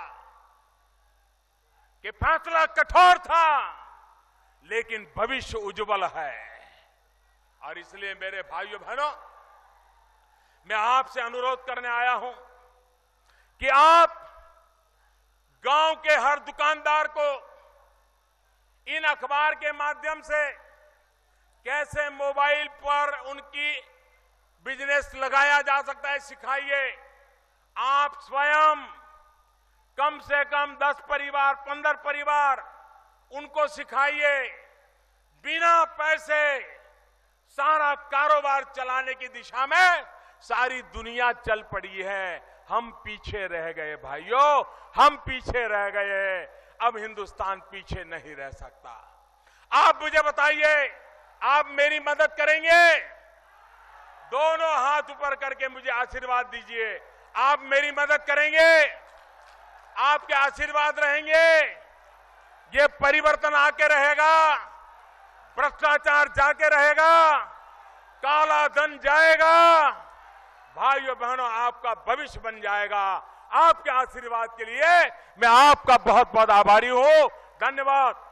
कि फैसला कठोर था लेकिन भविष्य उज्जवल है। और इसलिए मेरे भाइयों बहनों, मैं आपसे अनुरोध करने आया हूं कि आप गांव के हर दुकानदार को इन अखबार के माध्यम से कैसे मोबाइल पर उनकी बिजनेस लगाया जा सकता है सिखाइए। आप स्वयं कम से कम दस परिवार, पंद्रह परिवार उनको सिखाइए। बिना पैसे सारा कारोबार चलाने की दिशा में सारी दुनिया चल पड़ी है, हम पीछे रह गए भाइयों, हम पीछे रह गए। अब हिंदुस्तान पीछे नहीं रह सकता। आप मुझे बताइए, आप मेरी मदद करेंगे? दोनों हाथ ऊपर करके मुझे आशीर्वाद दीजिए। आप मेरी मदद करेंगे? आपके आशीर्वाद रहेंगे? ये परिवर्तन आके रहेगा, भ्रष्टाचार जाके रहेगा, काला धन जाएगा। भाइयों बहनों, आपका भविष्य बन जाएगा। आपके आशीर्वाद के लिए मैं आपका बहुत बहुत आभारी हूं। धन्यवाद।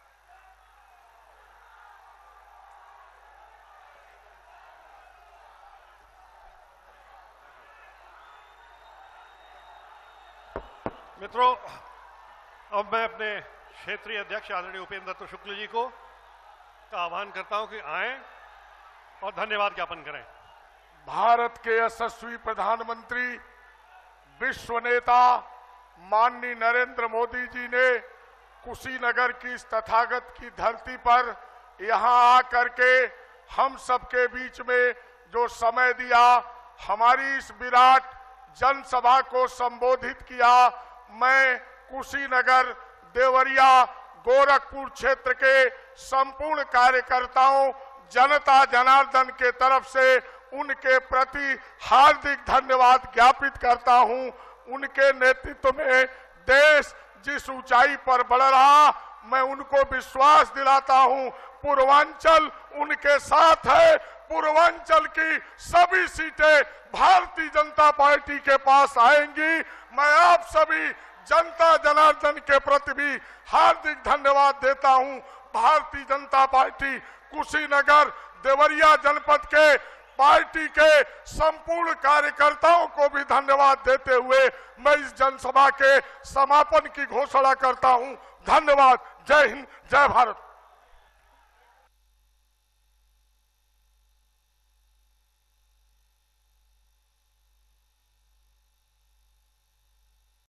मित्रों, अब मैं अपने क्षेत्रीय अध्यक्ष आदरणीय उपेंद्र दत्त शुक्ल जी को का आह्वान करता हूं कि आएं और धन्यवाद ज्ञापन करें। भारत के यशस्वी प्रधानमंत्री विश्व नेता माननीय नरेंद्र मोदी जी ने कुशीनगर की इस तथागत की धरती पर यहां आकर के हम सबके बीच में जो समय दिया, हमारी इस विराट जनसभा को संबोधित किया, मैं कुशीनगर, देवरिया, गोरखपुर क्षेत्र के संपूर्ण कार्यकर्ताओं, जनता जनार्दन के तरफ से उनके प्रति हार्दिक धन्यवाद ज्ञापित करता हूं। उनके नेतृत्व में देश जिस ऊंचाई पर बढ़ रहा, मैं उनको विश्वास दिलाता हूं, पूर्वांचल उनके साथ है। पूर्वांचल की सभी सीटें भारतीय जनता पार्टी के पास आएंगी। मैं आप सभी जनता जनार्दन के प्रति भी हार्दिक धन्यवाद देता हूं। भारतीय जनता पार्टी कुशीनगर, देवरिया जनपद के पार्टी के संपूर्ण कार्यकर्ताओं को भी धन्यवाद देते हुए मैं इस जनसभा के समापन की घोषणा करता हूं। धन्यवाद। जय हिंद, जय भारत।